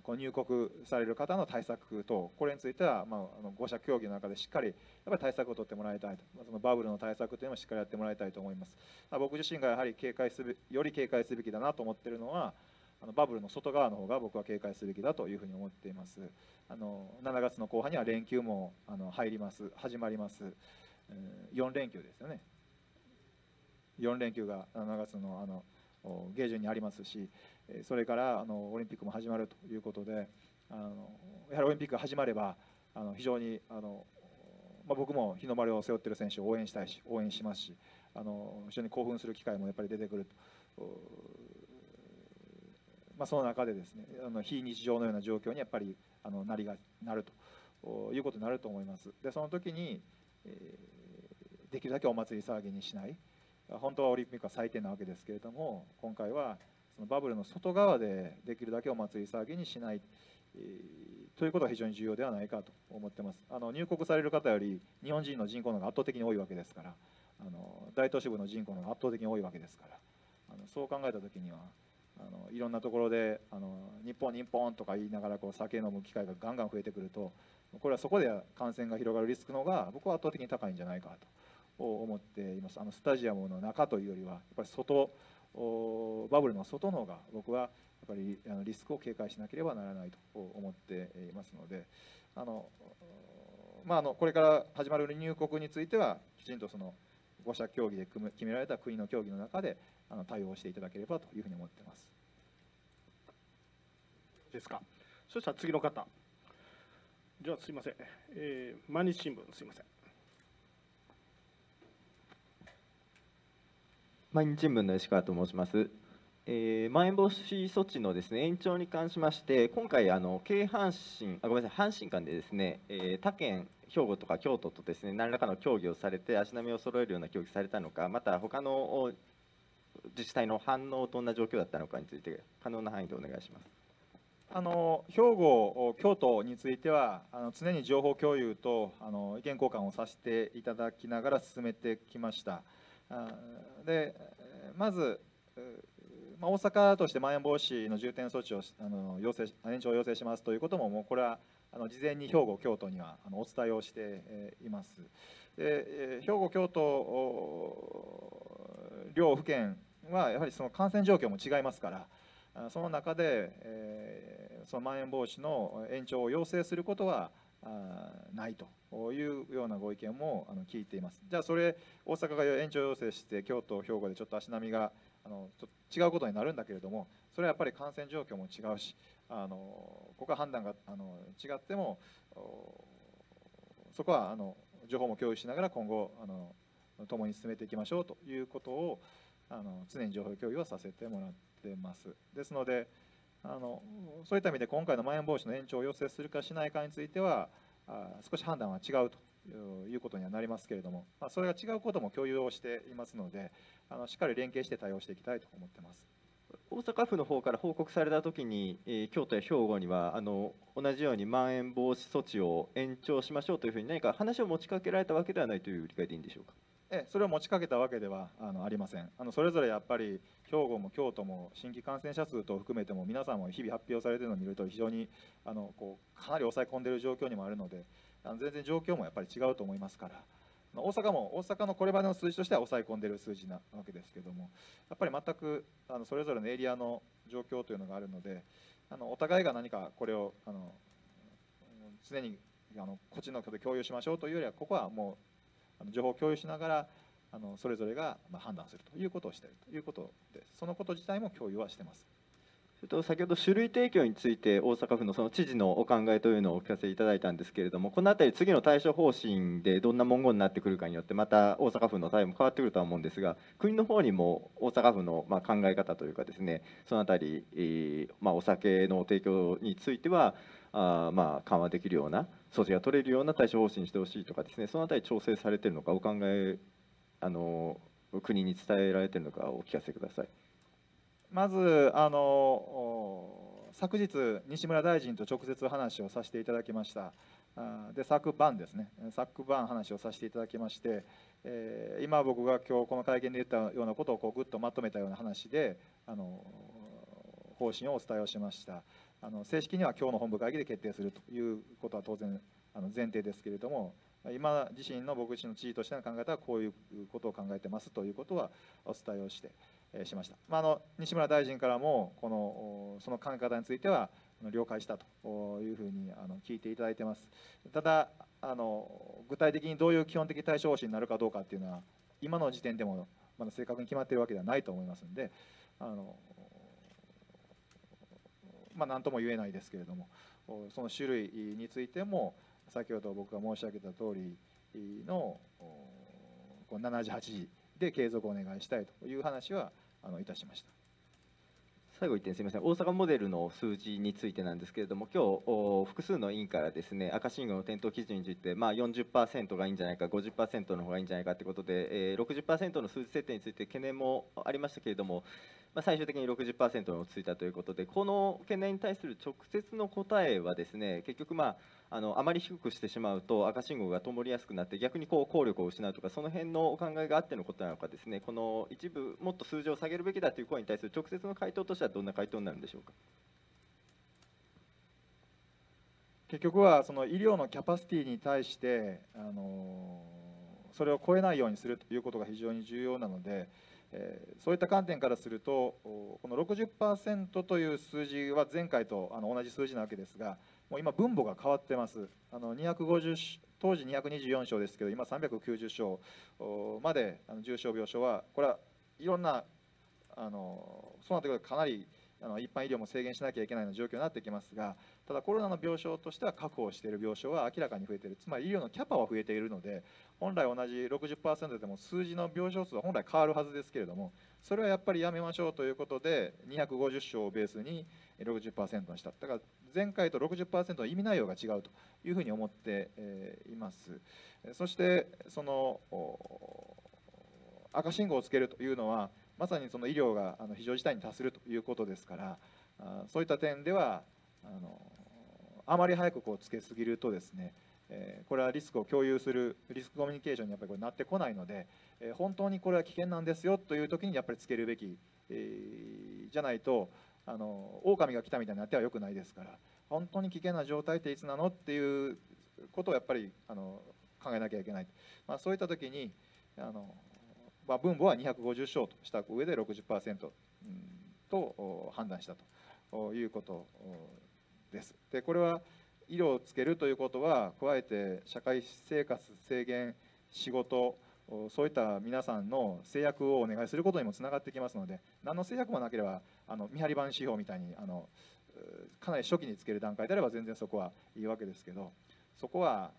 この入国される方の対策等、これについては、5者協議の中でしっかりやっぱり対策を取ってもらいたいと、そのバブルの対策というのもしっかりやってもらいたいと思います。僕自身がやはりより警戒すべきだなと思っているのは、バブルの外側の方が僕は警戒すべきだというふうに思っています。7月の後半には連休も始まります。4連休ですよね。4連休が7月の下旬にありますし、それからオリンピックも始まるということで、やはりオリンピックが始まれば非常に僕も日の丸を背負っている選手を応援したいし応援しますし、非常に興奮する機会もやっぱり出てくると、その中でですね、非日常のような状況にやっぱりなるということになると思います。でその時に、できるだけお祭り騒ぎにしない、本当はオリンピックは最低なわけですけれども、今回はそのバブルの外側でできるだけお祭り騒ぎにしない、ということが非常に重要ではないかと思っています。入国される方より日本人の人口の方が圧倒的に多いわけですから、大都市部の人口の方が圧倒的に多いわけですから、そう考えた時にはいろんなところで日本日本とか言いながら酒飲む機会がガンガン増えてくると、これはそこで感染が広がるリスクの方が僕は圧倒的に高いんじゃないかと思っています。スタジアムの中というよりはやっぱりバブルの外の方が僕はやっぱりリスクを警戒しなければならないと思っていますので、これから始まる入国についてはきちんとその5者協議で決められた国の協議の中で対応していただければというふうに思っています。 ですか。そしたら次の方。じゃあすいません。毎日新聞すいません。 毎日新聞の吉川と申します。まん延防止措置のですね延長に関しまして、今回阪神間でですね、他県兵庫とか京都とですね何らかの協議をされて足並みを揃えるような協議されたのか、また他の自治体の反応どんな状況だったのかについて可能な範囲でお願いします。 兵庫、京都については常に情報共有と意見交換をさせていただきながら進めてきました。でまず大阪としてまん延防止の重点措置を延長を要請しますということも、これは事前に兵庫、京都にはお伝えをしています。で兵庫、京都両府県はやはりその感染状況も違いますから、その中で、そのまん延防止の延長を要請することはないというようなご意見も聞いています。じゃあそれ大阪が延長要請して京都、兵庫でちょっと足並みがちょっと違うことになるんだけれども、それはやっぱり感染状況も違うし、ここは判断が違ってもそこは情報も共有しながら今後共に進めていきましょうということを常に情報共有をさせてもらっています。ですのでそういった意味で今回のまん延防止の延長を要請するかしないかについては少し判断は違うということにはなりますけれども、それが違うことも共有をしていますのでしっかり連携して対応していきたいと思っています。 大阪府の方から報告されたときに、京都や兵庫には同じようにまん延防止措置を延長しましょうというふうに何か話を持ちかけられたわけではないという理解でいいんでしょうか。 それを持ちかけたわけではありません。それぞれやっぱり兵庫も京都も新規感染者数等含めても皆さんも日々発表されているのを見ると非常にかなり抑え込んでいる状況にもあるので全然状況もやっぱり違うと思いますから、大阪のこれまでの数字としては抑え込んでいる数字なわけですけども、やっぱり全くそれぞれのエリアの状況というのがあるのでお互いが何かこれを常にこっちのことで共有しましょうというよりは、ここはもう情報を共有しながらそれぞれが判断するということをしているということで、そのこと自体も共有はしています。 先ほど酒類提供について大阪府のその知事のお考えというのをお聞かせいただいたんですけれども、このあたり次の対処方針でどんな文言になってくるかによってまた大阪府の対応も変わってくるとは思うんですが、国の方にも大阪府の考え方というかですね、そのあたり、お酒の提供については緩和できるような措置が取れるような対処方針にしてほしいとかですね、そのあたり調整されているのか、お考え国に伝えられているのかお聞かせください。 まず昨日西村大臣と直接話をさせていただきました。で昨晩話をさせていただきまして、今僕が今日この会見で言ったようなことをぐっとまとめたような話で方針をお伝えをしました。 正式には今日の本部会議で決定するということは当然前提ですけれども、今自身の僕自身の知事としての考え方はこういうことを考えてますということはお伝えをしてしました。西村大臣からもその考え方については了解したというふうに聞いていただいてます。ただ具体的にどういう基本的対処方針になるかどうかっていうのは今の時点でもまだ正確に決まっているわけではないと思いますので、何とも言えないですけれども、その種類についても先ほど僕が申し上げた通りの7時8時で継続をお願いしたいという話はいたしました。 最後1点すみません、大阪モデルの数字についてなんですけれども、今日複数の委員からですね、赤信号の点灯基準について、40% がいいんじゃないか、50% の方がいいんじゃないかということで、60% の数字設定について懸念もありましたけれども、最終的に 60% に落ち着いたということで、この懸念に対する直接の答えはですね、結局あまり低くしてしまうと赤信号が灯りやすくなって逆に効力を失うとか、その辺のお考えがあってのことなのかですね、この一部もっと数字を下げるべきだという声に対する直接の回答としてはどんな回答になるんでしょうか。 結局はその医療のキャパシティに対してそれを超えないようにするということが非常に重要なので、そういった観点からするとこの 60% という数字は前回と同じ数字なわけですが、もう今分母が変わってます。250当時224床ですけど今390床まで重症病床はこれはいろんなそうなってくるとかなり一般医療も制限しなきゃいけないような状況になってきますが、ただコロナの病床としては確保している病床は明らかに増えている、つまり医療のキャパは増えているので、本来同じ 60% でも数字の病床数は本来変わるはずですけれども、それはやっぱりやめましょうということで250床をベースに 60% にした。だから前回と 60% の意味内容が違うというふうに思っています。そしてその赤信号をつけるというのはまさにその医療が非常事態に達するということですから、そういった点ではあまり早くつけすぎるとですね、これはリスクを共有するリスクコミュニケーションにやっぱりなってこないので、本当にこれは危険なんですよという時にやっぱりつけるべき、じゃないと狼が来たみたいになってはよくないですから、本当に危険な状態っていつなのっていうことをやっぱり考えなきゃいけない。そういった時に分母は250床とした上で 60% と判断したということです。でこれは医療をつけるということは加えて社会生活制限、仕事、そういった皆さんの制約をお願いすることにもつながってきますので、何の制約もなければ見張り番指標みたいにかなり初期につける段階であれば全然そこはいいわけですけど、そこは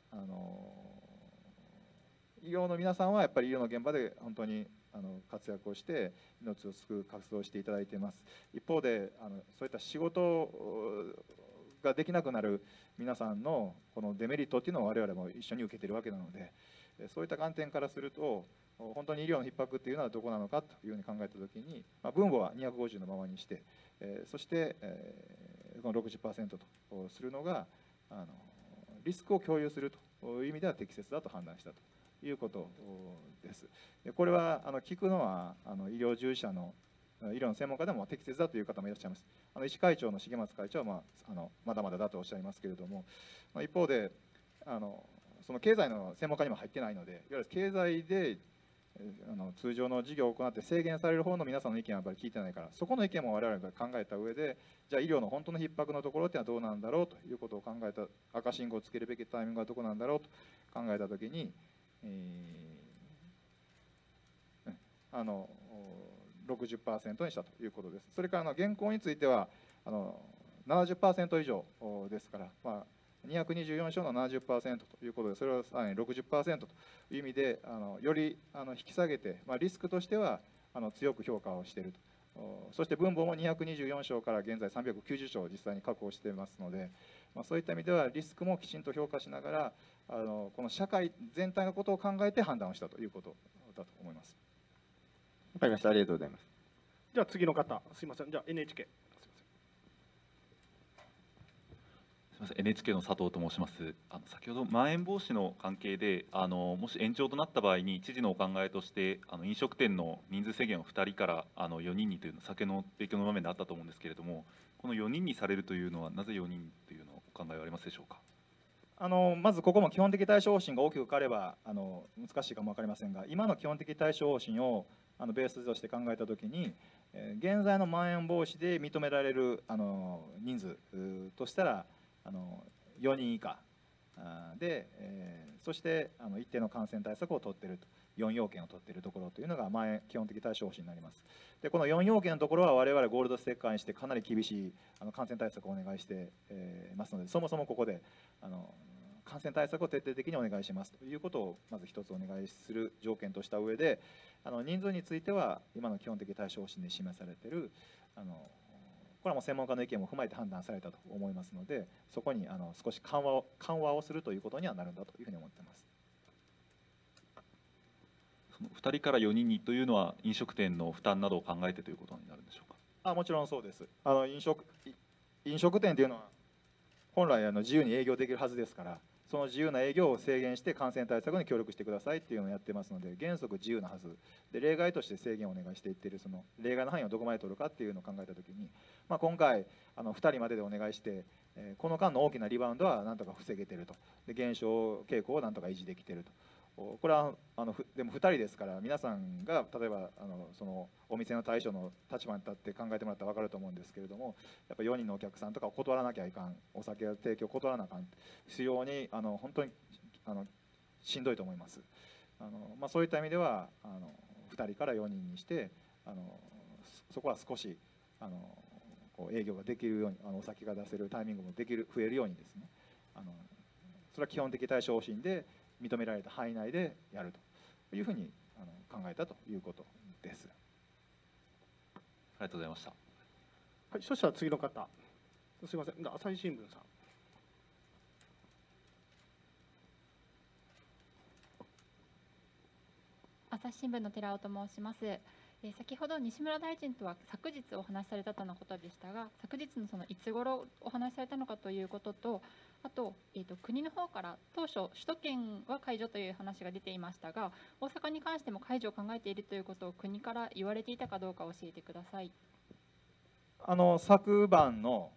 医療の皆さんはやっぱり医療の現場で本当に活躍をして命を救う活動をしていただいています。一方でそういった仕事ができなくなる皆さんのこのデメリットっていうのを我々も一緒に受けているわけなので、そういった観点からすると本当に医療の逼迫っていうのはどこなのかというふうに考えたときに、分母は250のままにして、そしてこの 60% とするのがリスクを共有するという意味では適切だと判断したということです。これは聞くのは医療従事者の医療の専門家でも適切だという方もいらっしゃいます。医師会長の重松会長はまだまだだとおっしゃいますけれども、一方でその経済の専門家にも入ってないので、いわゆる経済で通常の事業を行って制限される方の皆さんの意見はやっぱり聞いてないから、そこの意見も我々が考えた上で、じゃあ医療の本当の逼迫のところっていうのはどうなんだろうということを考えた、赤信号をつけるべきタイミングはどこなんだろうと考えたときに、60% にしたということです。それから現行については70% 以上ですから、224床の 70% ということで、それをさらに 60% という意味でより引き下げて、リスクとしては強く評価をしていると。そして分母も224床から現在390床を実際に確保していますので、そういった意味ではリスクもきちんと評価しながらこの社会全体のことを考えて判断をしたということだと思います。 わかりました。ありがとうございます。 じゃあ次の方、すいません。じゃあ NHK。 すみません、NHK の佐藤と申します。先ほどまん延防止の関係でもし延長となった場合に知事のお考えとして飲食店の人数制限を2人から4人にというの酒の提供の場面であったと思うんですけれども、この4人にされるというのはなぜ4人というのをお考えはありますでしょうか。 まずここも基本的対処方針が大きく変われば難しいかも分かりませんが、今の基本的対処方針をベースとして考えたときに、現在のまん延防止で認められる人数としたら4人以下で、そして一定の感染対策を取っていると、4要件を取っているところというのが基本的対処方針になります。でこの4要件のところは我々ゴールドステッカーにしてかなり厳しい感染対策をお願いしていますので、そもそもここで感染対策を徹底的にお願いしますということをまず一つお願いする条件とした上で、人数については今の基本的対処方針で示されているこれはもう専門家の意見も踏まえて判断されたと思いますので、そこに少し緩和をするということにはなるんだというふうに思っています。 その2人から4人にというのは飲食店の負担などを考えてということになるんでしょうか。 もちろんそうです。飲食店というのは本来自由に営業できるはずですから、その自由な営業を制限して感染対策に協力してくださいっていうのをやってますので、原則自由なはずで、例外として制限をお願いしていっている、その例外の範囲をどこまで取るかっていうのを考えたときに、今回2人まででお願いして、この間の大きなリバウンドはなんとか防げていると、で減少傾向をなんとか維持できていると。これはでも2人ですから、皆さんが例えばそのお店の対処の立場に立って考えてもらったら分かると思うんですけれども、やっぱ4人のお客さんとかを断らなきゃいかん、お酒の提供を断らなあかん、非常に本当にしんどいと思います。そういった意味では2人から4人にしてそこは少しこう営業ができるように、お酒が出せるタイミングも増えるようにですね、それは基本的対処方針で認められた範囲内でやるというふうに考えたということです。 ありがとうございました。 はい、そしたら次の方、すみません、朝日新聞さん。 朝日新聞の寺尾と申します。先ほど西村大臣とは昨日お話しされたとのことでしたが、昨日のそのいつ頃お話しされたのかということと、あと、国の方から当初首都圏は解除という話が出ていましたが、大阪に関しても解除を考えているということを国から言われていたかどうか教えてください。 昨晩の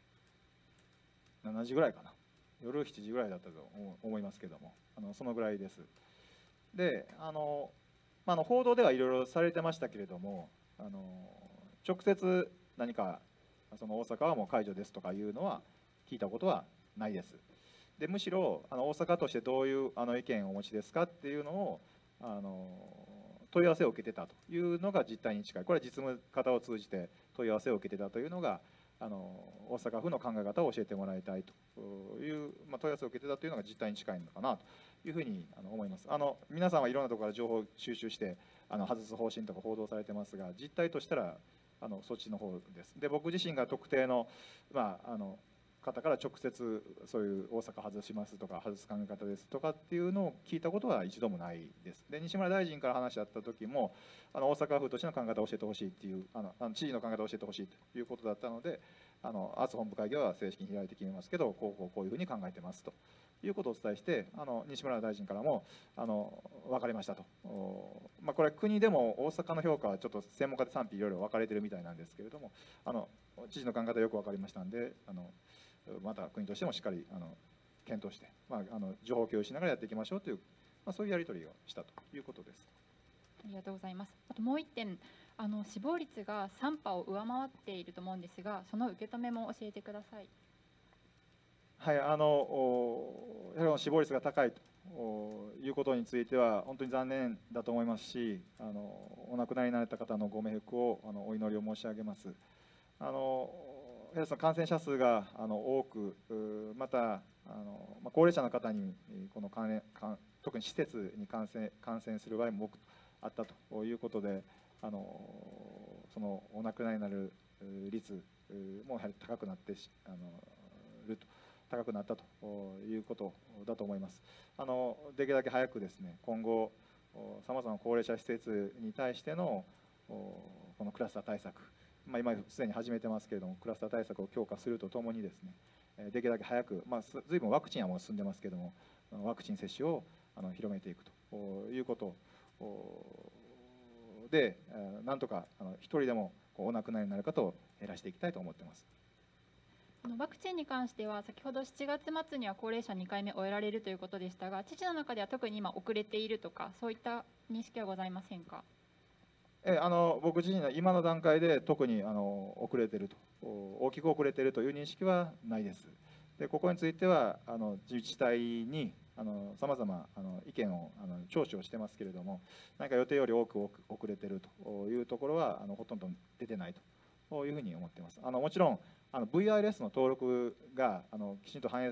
7時ぐらいかな、夜7時ぐらいだったと思いますけども、そのぐらいです。で報道ではいろいろされてましたけれども、直接何かその大阪はもう解除ですとかいうのは聞いたことはないです。でむしろ大阪としてどういう意見をお持ちですかっていうのを問い合わせを受けてたというのが実態に近い。これは実務方を通じて問い合わせを受けてたというのが大阪府の考え方を教えてもらいたいという、問い合わせを受けてたというのが実態に近いのかなというふうに思います。皆さんはいろんなところから情報を収集して外す方針とか報道されてますが、実態としたらそっちの方です。で僕自身が特定の、方から直接そういう大阪外しますとか外す考え方ですとかっていうのを聞いたことは一度もないです。で西村大臣から話し合った時も大阪府としての考え方を教えてほしいっていう知事の考え方を教えてほしいということだったので、明日本部会議は正式に開いて決めますけどこういうふうに考えてますということをお伝えして、西村大臣からも分かりましたと、これ国でも大阪の評価はちょっと専門家で賛否いろいろ分かれてるみたいなんですけれども、知事の考え方よく分かりましたんでまた国としてもしっかり検討して、情報共有しながらやっていきましょうという、そういうやり取りをしたということです。 ありがとうございます。あともう1点、死亡率が3波を上回っていると思うんですが、その受け止めも教えてください。 はい、やはり死亡率が高いということについては本当に残念だと思いますし、お亡くなりになられた方のご冥福をお祈りを申し上げます。やはり感染者数が多く、また高齢者の方にこの特に施設に感染する場合も多くあったということで、そのお亡くなりになる率もやはり高くなって高くなったということだと思います。できるだけ早くですね、今後さまざまな高齢者施設に対してのこのクラスター対策、今すでに始めてますけれども、クラスター対策を強化するとともにですね、 できるだけ早く、ずいぶんワクチンはもう進んでますけども、ワクチン接種を広めていくということで、なんとか一人でもお亡くなりになる方を減らしていきたいと思っています。 ワクチンに関しては、先ほど7月末には高齢者2回目終えられるということでしたが、知事の中では特に今、遅れているとか、そういった認識はございませんか。 僕自身の今の段階で特に遅れていると、大きく遅れているという認識はないです。でここについては自治体にさまざま意見を聴取をしてますけれども、何か予定より多く遅れているというところはほとんど出てないというふうに思っています。もちろんVRS の登録がきちんと反映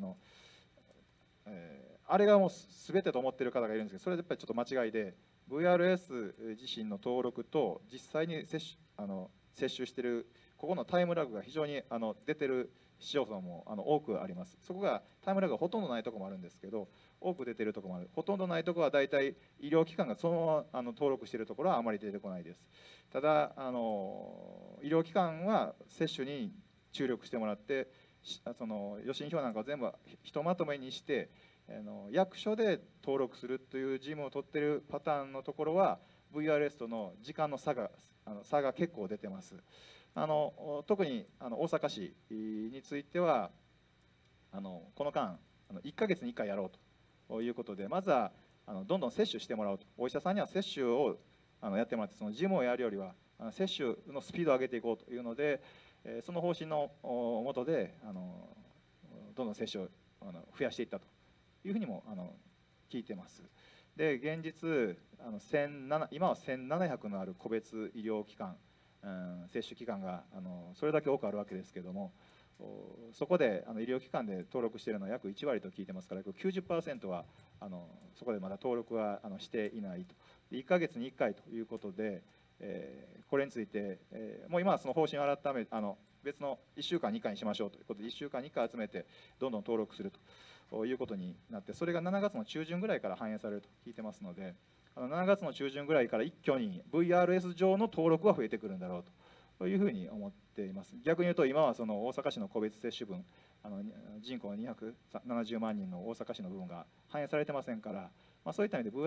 あれがもう全てと思っている方がいるんですけど、それはやっぱりちょっと間違いで、VRS 自身の登録と実際に接種しているここのタイムラグが非常に出てる市町村も多くあります。そこがタイムラグがほとんどないところもあるんですけど、多く出てるところもある。ほとんどないところは大体医療機関がそのまま登録しているところはあまり出てこないです。ただ医療機関は接種に注力してもらって、その予診票なんかを全部ひとまとめにして役所で登録するという事務を取っているパターンのところは VRS との時間の差が結構出てます。特に大阪市についてはこの間1ヶ月に1回やろうということで、まずはどんどん接種してもらおうと、お医者さんには接種をやってもらって、その事務をやるよりは接種のスピードを上げていこうというので、その方針の下でどんどん接種を増やしていったというふうにも聞いてます。で現実今は1700のある個別医療機関、接種機関がそれだけ多くあるわけですけれども、そこで医療機関で登録しているのは約1割と聞いてますから、90% はそこでまだ登録はしていないと。1ヶ月に1回ということで、これについて、もう今はその方針を改め別の1週間2回にしましょうということで、1週間2回集めてどんどん登録するということになって、それが7月の中旬ぐらいから反映されると聞いてますので、7月の中旬ぐらいから一挙に VRS 上の登録は増えてくるんだろうというふうに思っています。逆に言うと、今はその大阪市の個別接種分、人口270万人の大阪市の部分が反映されてませんから、そういった意味で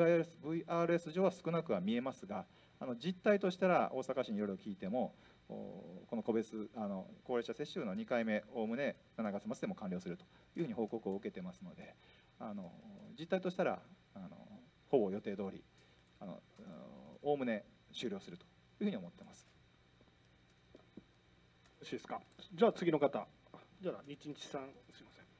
VRS 上は少なくは見えますが、実態としたら大阪市にいろいろ聞いても、この個別高齢者接種の2回目、おおむね7月末でも完了するというふうに報告を受けてますので、実態としたらほぼ予定通りおおむね終了するというふうに思ってます。 よろしいですか。じゃあ次の方、じゃあ日日さん、すみません。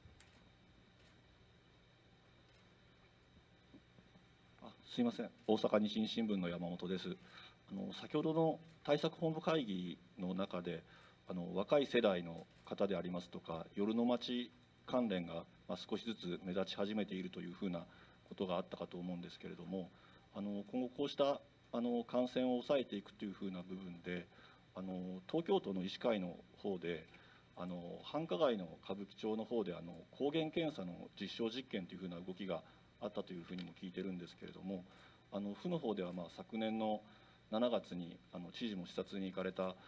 すいません、大阪日日新聞の山本です。先ほどの対策本部会議の中で若い世代の方でありますとか、夜の街関連が少しずつ目立ち始めているというふうなことがあったかと思うんですけれども、今後こうした感染を抑えていくというふうな部分で東京都の医師会の方で繁華街の歌舞伎町の方で抗原検査の実証実験というふうな動きがあったというふうにも聞いてるんですけれども、府の方では昨年の7月に知事も視察に行かれた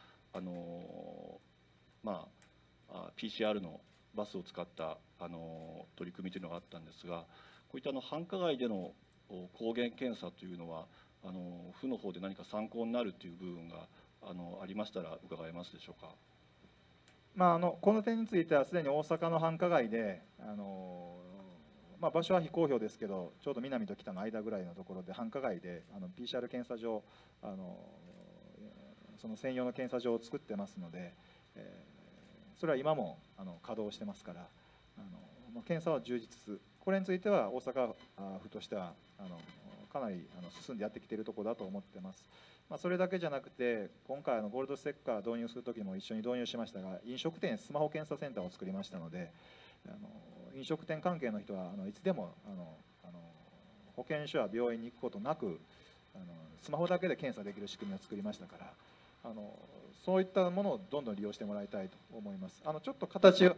PCR のバスを使った取り組みというのがあったんですが、こういった繁華街での抗原検査というのは府の方で何か参考になるという部分がありましたら伺えますでしょうか。 この点についてはすでに大阪の繁華街で場所は非公表ですけど、ちょうど南と北の間ぐらいのところで繁華街でPCR 検査場その専用の検査場を作ってますので、それは今も稼働してますから、検査は充実、これについては大阪府としてはかなり進んでやってきているところだと思ってます。それだけじゃなくて、今回ゴールドステッカー導入するときも一緒に導入しましたが、飲食店スマホ検査センターを作りましたので、飲食店関係の人はいつでも保健所や病院に行くことなくスマホだけで検査できる仕組みを作りましたから、そういったものをどんどん利用してもらいたいと思います。ちょっと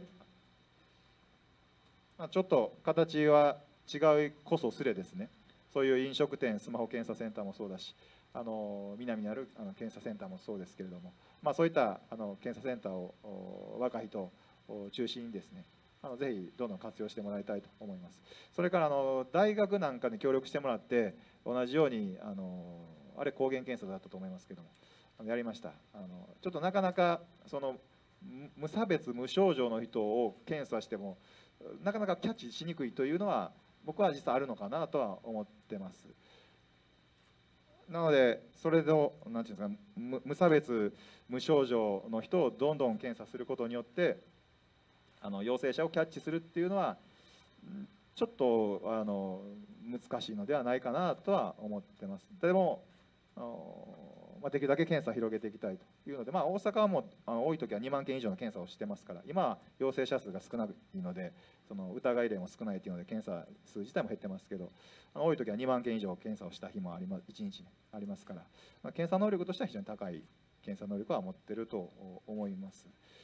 形は違いこそすれですね、そういう飲食店スマホ検査センターもそうだし、南にある検査センターもそうですけれども、そういった検査センターを若い人中心にですね、ぜひどんどん活用してもらいたいと思います。それから大学なんかに協力してもらって、同じようにあれ抗原検査だったと思いますけども、やりました。ちょっとなかなかその無差別無症状の人を検査してもなかなかキャッチしにくいというのは僕は実はあるのかなとは思ってます。なのでそれのなんていうんですか、無差別無症状の人をどんどん検査することによって陽性者をキャッチするっていうのはちょっと難しいのではないかなとは思ってます。でもできるだけ検査を広げていきたいというので、大阪はもう多い時は2万件以上の検査をしてますから、今は陽性者数が少ないので、その疑い例も少ないというので検査数自体も減ってますけど、多い時は2万件以上検査をした日もあります、1日にありますから、検査能力としては非常に高い検査能力は持っていると思います。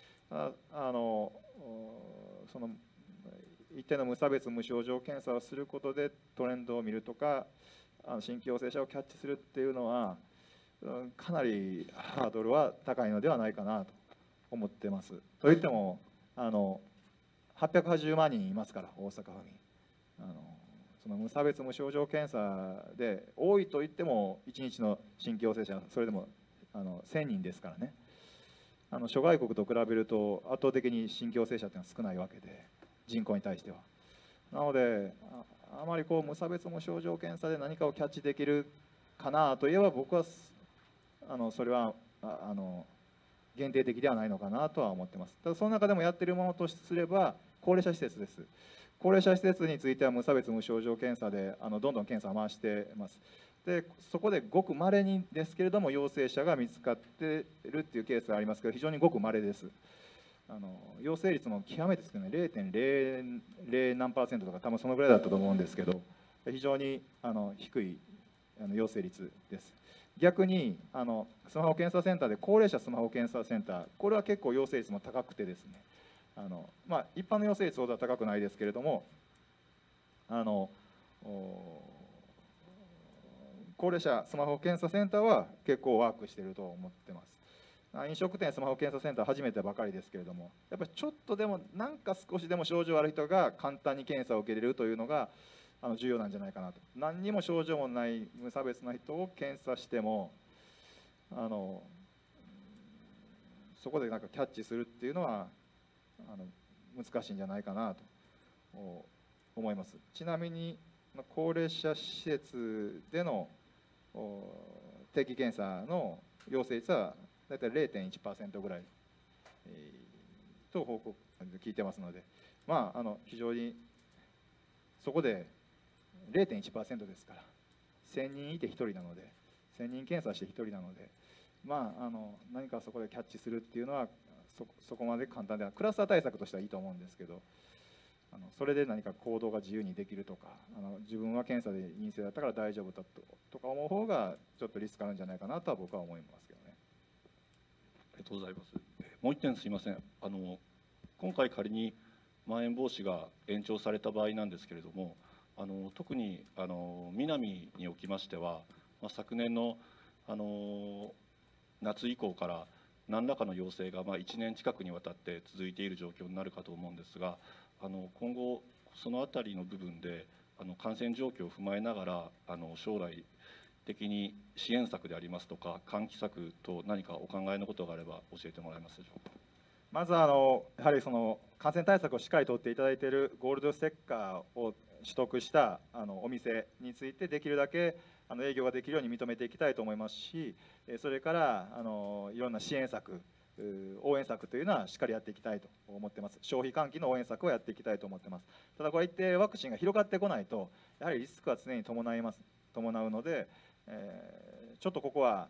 その一定の無差別無症状検査をすることでトレンドを見るとか、新規陽性者をキャッチするっていうのはかなりハードルは高いのではないかなと思ってます。といっても880万人いますから、大阪府にその無差別無症状検査で多いといっても1日の新規陽性者それでも1000人ですからね。諸外国と比べると圧倒的に新規陽性者っていうのは少ないわけで、人口に対しては。なのであまり無差別無症状検査で何かをキャッチできるかなといえば、僕はそれは限定的ではないのかなとは思ってます。ただその中でもやっているものとすれば高齢者施設です。高齢者施設については無差別無症状検査でどんどん検査を回しています。でそこでごく稀にですけれども陽性者が見つかっているっていうケースがありますけど、非常にごく稀です。陽性率も極めて少ない 0.00 何%とか多分そのぐらいだったと思うんですけど、非常に低い陽性率です。逆にスマホ検査センターで高齢者スマホ検査センター、これは結構陽性率も高くてですね、一般の陽性率ほどは高くないですけれども、高齢者スマホ検査センターは結構ワークしていると思ってます。飲食店スマホ検査センター初めてばかりですけれども、やっぱりちょっとでもなんか少しでも症状ある人が簡単に検査を受けれるというのが重要なんじゃないかなと。何にも症状もない無差別な人を検査してもそこでなんかキャッチするっていうのは難しいんじゃないかなと思います。ちなみに高齢者施設での定期検査の陽性率は大体 0.1% ぐらいと報告聞いてますので、非常にそこで 0.1% ですから、1000人いて1人なので、1000人検査して1人なので、何かそこでキャッチするっていうのはそこまで簡単ではない。クラスター対策としてはいいと思うんですけど、それで何か行動が自由にできるとか、自分は検査で陰性だったから大丈夫だとか思う方がちょっとリスクあるんじゃないかなとは僕は思いますけどね。 ありがとうございます。もう一点すいません。今回仮にまん延防止が延長された場合なんですけれども、特に南におきましては、昨年の夏以降から何らかの要請が1年近くにわたって続いている状況になるかと思うんですが、今後そのあたりの部分で感染状況を踏まえながら将来的に支援策でありますとか喚起策と何かお考えのことがあれば教えてもらえますでしょうか。 まずやはりその感染対策をしっかりとっていただいているゴールドステッカーを取得したお店についてできるだけ営業ができるように認めていきたいと思いますし、それからいろんな支援策、応援策というのはしっかりやっていきたいと思ってます。消費喚起の応援策をやっていきたいと思ってます。ただこれ一定ワクチンが広がってこないとやはりリスクは常に伴うので、ちょっとここは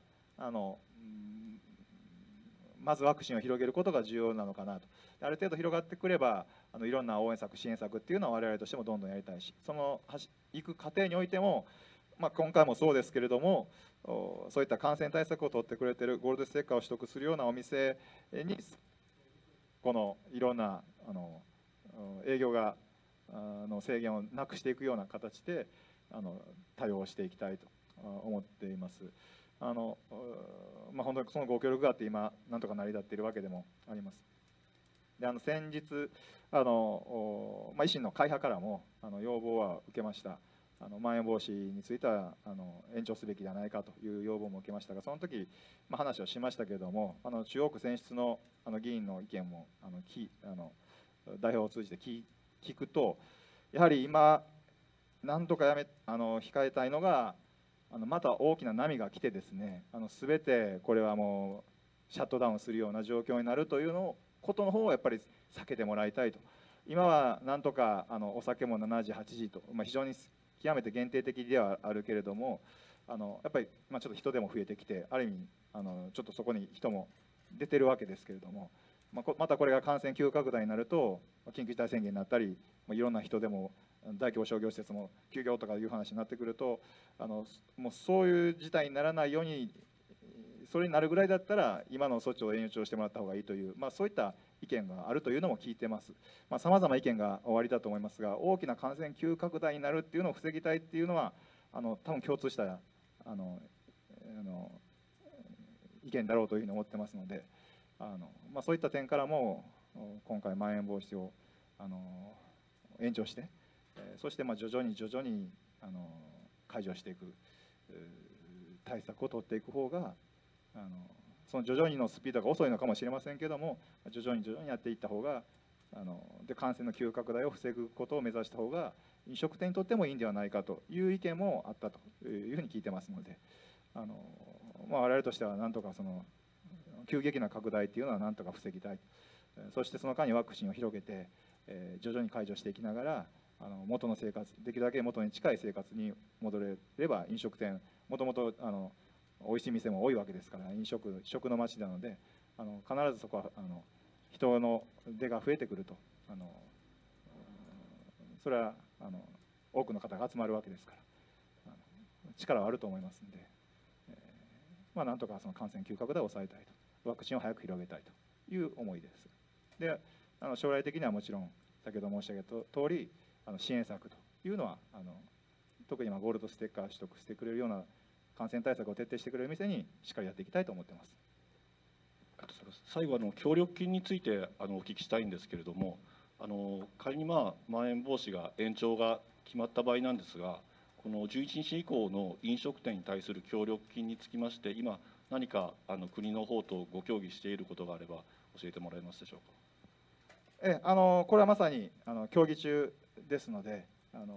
まずワクチンを広げることが重要なのかなと。ある程度広がってくればいろんな応援策支援策っていうのは我々としてもどんどんやりたいし、その行く過程においても、今回もそうですけれども、そういった感染対策を取ってくれているゴールドステッカーを取得するようなお店にこのいろんな営業がの制限をなくしていくような形で対応していきたいと思っています。本当にそのご協力があって今なんとか成り立っているわけでもあります。 で先日維新の会派からも要望は受けました。まん延防止については延長すべきではないかという要望も受けましたが、その時、話をしましたけれども、中央区選出の議員の意見も代表を通じて聞くと、やはり今、なんとか控えたいのが、また大きな波が来てですね、すべてこれはもうシャットダウンするような状況になるということの方をやっぱり避けてもらいたいと。今はなんとかお酒も7時、8時と、非常に極めて限定的ではあるけれども、やっぱりちょっと人手も増えてきて、ある意味ちょっとそこに人も出てるわけですけれども、またこれが感染急拡大になると緊急事態宣言になったり、いろんな人でも大規模商業施設も休業とかいう話になってくると、もうそういう事態にならないように、それになるぐらいだったら今の措置を延長してもらった方がいいという、そういった意見があるというのも聞いてます。さまざま意見がおありだと思いますが、大きな感染急拡大になるっていうのを防ぎたいっていうのは多分共通した意見だろうというふうに思ってますので、そういった点からも今回まん延防止を延長して、そして徐々に解除していく対策を取っていく方が、その徐々にのスピードが遅いのかもしれませんけども、徐々にやっていった方がで感染の急拡大を防ぐことを目指した方が飲食店にとってもいいんではないかという意見もあったというふうに聞いてますので、我々としてはなんとかその急激な拡大というのはなんとか防ぎたい、そしてその間にワクチンを広げて徐々に解除していきながら元の生活、できるだけ元に近い生活に戻れれば、飲食店、もともとおいしい店も多いわけですから、食の街なので必ずそこは人の出が増えてくると、それは多くの方が集まるわけですから力はあると思いますので、なんとかその感染急拡大を抑えたいと、ワクチンを早く広げたいという思いです。で将来的にはもちろん先ほど申し上げた通り支援策というのは特にゴールドステッカー取得してくれるような感染対策を徹底してくれる店にしっかりやっていきたいと思っています。 最後協力金についてお聞きしたいんですけれども、仮にまん延防止が延長が決まった場合なんですが、この11日以降の飲食店に対する協力金につきまして、今何か国の方とご協議していることがあれば教えてもらえますでしょうか。 これはまさに協議中ですので、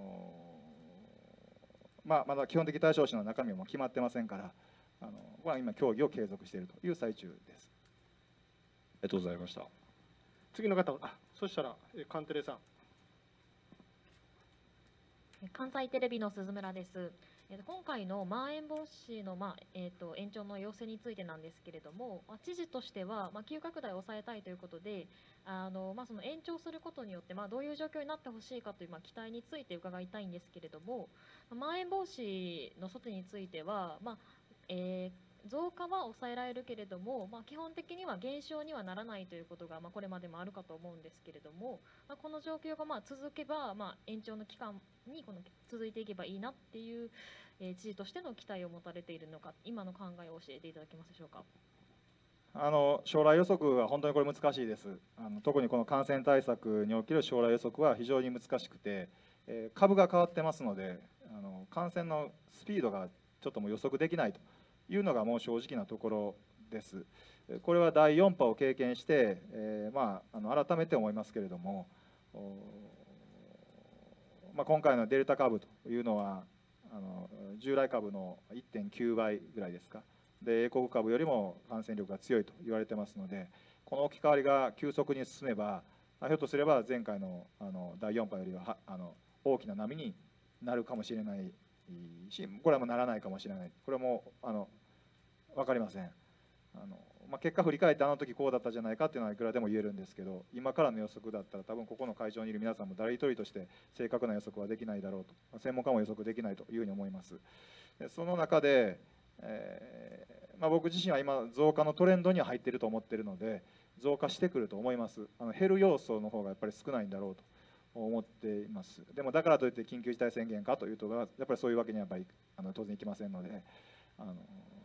まだ基本的対象者の中身も決まってませんから、これは今協議を継続しているという最中です。 ありがとうございました。 次の方、そしたらカンテレさん。 関西テレビの鈴村です。今回のまん延防止の、延長の要請についてなんですけれども、知事としては、急拡大を抑えたいということで、その延長することによって、どういう状況になってほしいかという期待について伺いたいんですけれども、まん延防止の措置については、増加は抑えられるけれども、基本的には減少にはならないということが、これまでもあるかと思うんですけれども、この状況が続けば、延長の期間に続いていけばいいなっていう、知事としての期待を持たれているのか、今の考えを教えていただけますでしょうか。 将来予測は本当にこれ難しいです。特にこの感染対策における将来予測は非常に難しくて、株が変わってますので感染のスピードがちょっともう予測できないというのがもう正直なところです。これは第4波を経験して、改めて思いますけれども、今回のデルタ株というのは従来株の 1.9 倍ぐらいですか、で英国株よりも感染力が強いと言われてますので、この置き換わりが急速に進めば、ひょっとすれば前回の第4波よりは大きな波になるかもしれないし、これはもうならないかもしれない、これも分かりません。結果振り返って時こうだったじゃないかっていうのはいくらでも言えるんですけど、今からの予測だったら多分ここの会場にいる皆さんも誰一人として正確な予測はできないだろうと、専門家も予測できないというふうに思います。その中で、僕自身は今増加のトレンドには入っていると思っているので、増加してくると思います。減る要素の方がやっぱり少ないんだろうと思っています。でもだからといって緊急事態宣言かというとやっぱりそういうわけにはやっぱり当然いきませんので、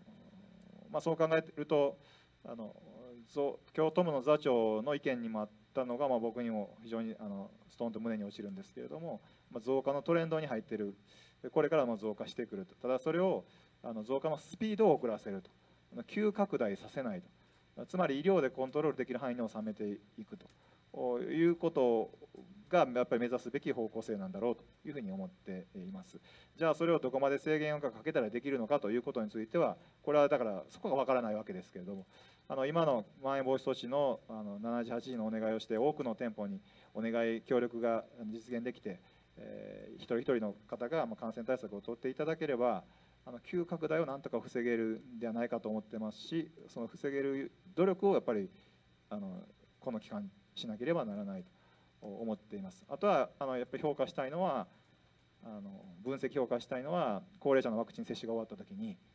そう考えると今日トムの座長の意見にもあったのが、僕にも非常にストンと胸に落ちるんですけれども、増加のトレンドに入っている、これからも増加してくると、ただそれを増加のスピードを遅らせると、急拡大させないと、つまり医療でコントロールできる範囲に収めていくということがやっぱり目指すべき方向性なんだろうというふうに思っています。じゃあそれをどこまで制限をかけたらできるのかということについては、これはだからそこがわからないわけですけれども、今のまん延防止措置の7時8時のお願いをして多くの店舗にお願い協力が実現できて、一人一人の方が感染対策を取っていただければ急拡大をなんとか防げるんではないかと思ってますし、その防げる努力をやっぱりこの期間しなければならないと思っています。あとはやっぱり評価したいのは分析評価したいのは高齢者のワクチン接種が終わった時に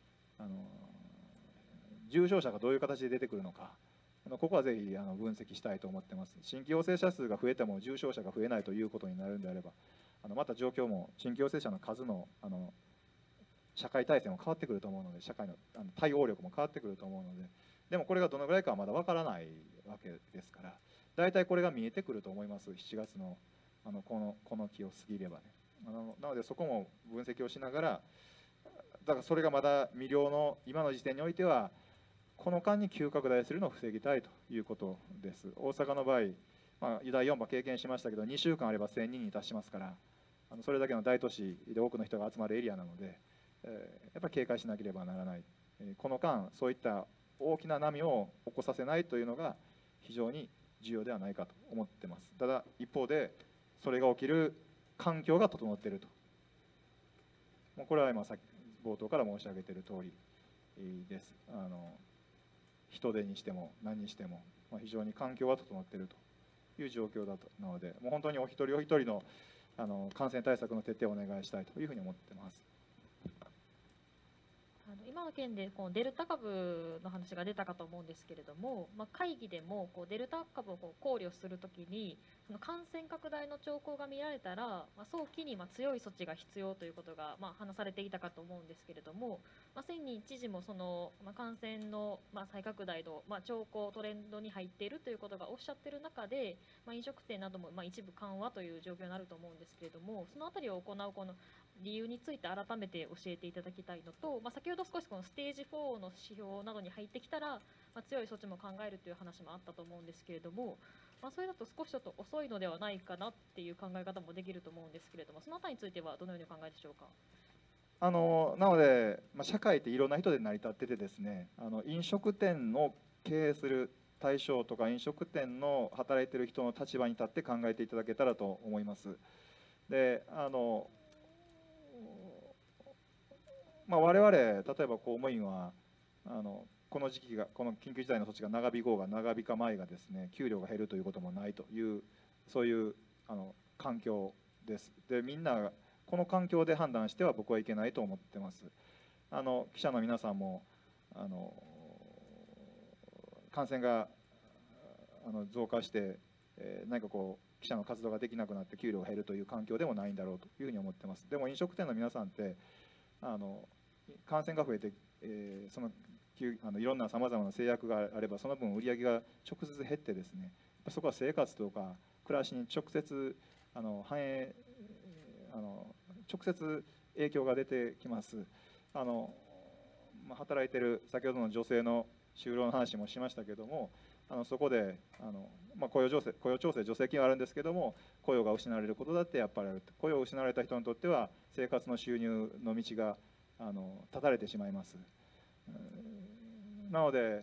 重症者がどういう形で出てくるのか、ここはぜひ分析したいと思ってます。新規陽性者数が増えても重症者が増えないということになるんであれば、また状況も新規陽性者の数の社会体制も変わってくると思うので、社会の対応力も変わってくると思うので、でもこれがどのぐらいかはまだわからないわけですから、大体これが見えてくると思います。7月のこの期を過ぎればね。なのでそこも分析をしながら、だからそれがまだ未了の今の時点においてはこの間に急拡大するのを防ぎたいということです。大阪の場合、第4波経験しましたけど、2週間あれば1000人に達しますから、それだけの大都市で多くの人が集まるエリアなので、やっぱり警戒しなければならない。この間そういった大きな波を起こさせないというのが非常に重要ではないかと思ってます。ただ一方でそれが起きる環境が整っていると、もうこれは今冒頭から申し上げている通りです。人手にしても何にしても、非常に環境は整っているという状況だとなので、もう本当にお一人お一人の感染対策の徹底をお願いしたいというふうに思ってます。 今の件でデルタ株の話が出たかと思うんですけれども、会議でもデルタ株を考慮するときにその感染拡大の兆候が見られたら、早期に強い措置が必要ということが話されていたかと思うんですけれども、千人知事もその感染の再拡大の兆候トレンドに入っているということがおっしゃっている中で、飲食店なども一部緩和という状況になると思うんですけれども、そのあたりを行うこの理由について改めて教えていただきたいのと、先ほど少しこのステージ4の指標などに入ってきたら、強い措置も考えるという話もあったと思うんですけれども、それだと少しちょっと遅いのではないかなっていう考え方もできると思うんですけれども、そのあたりについてはどのようにお考えでしょうか。 なので、社会っていろんな人で成り立っててですね、飲食店の経営する対象とか飲食店の働いている人の立場に立って考えていただけたらと思います。で我々例えば公務員はこの時期がこの緊急事態の措置が長引こうが長引かまいがですね、給料が減るということもないというそういう環境です。でみんなこの環境で判断しては僕はいけないと思ってます。記者の皆さんも感染が増加して何か記者の活動ができなくなって給料が減るという環境でもないんだろうというふうに思ってます。でも飲食店の皆さんって感染が増えて、いろんなさまざまな制約があればその分売り上げが直接減ってですね、そこは生活とか暮らしに直接直接影響が出てきます。働いてる先ほどの女性の就労の話もしましたけども、そこで雇用調整助成金はあるんですけども、雇用が失われることだってやっぱりある。雇用を失われた人にとっては生活の収入の道が断たれてしまいます。なので、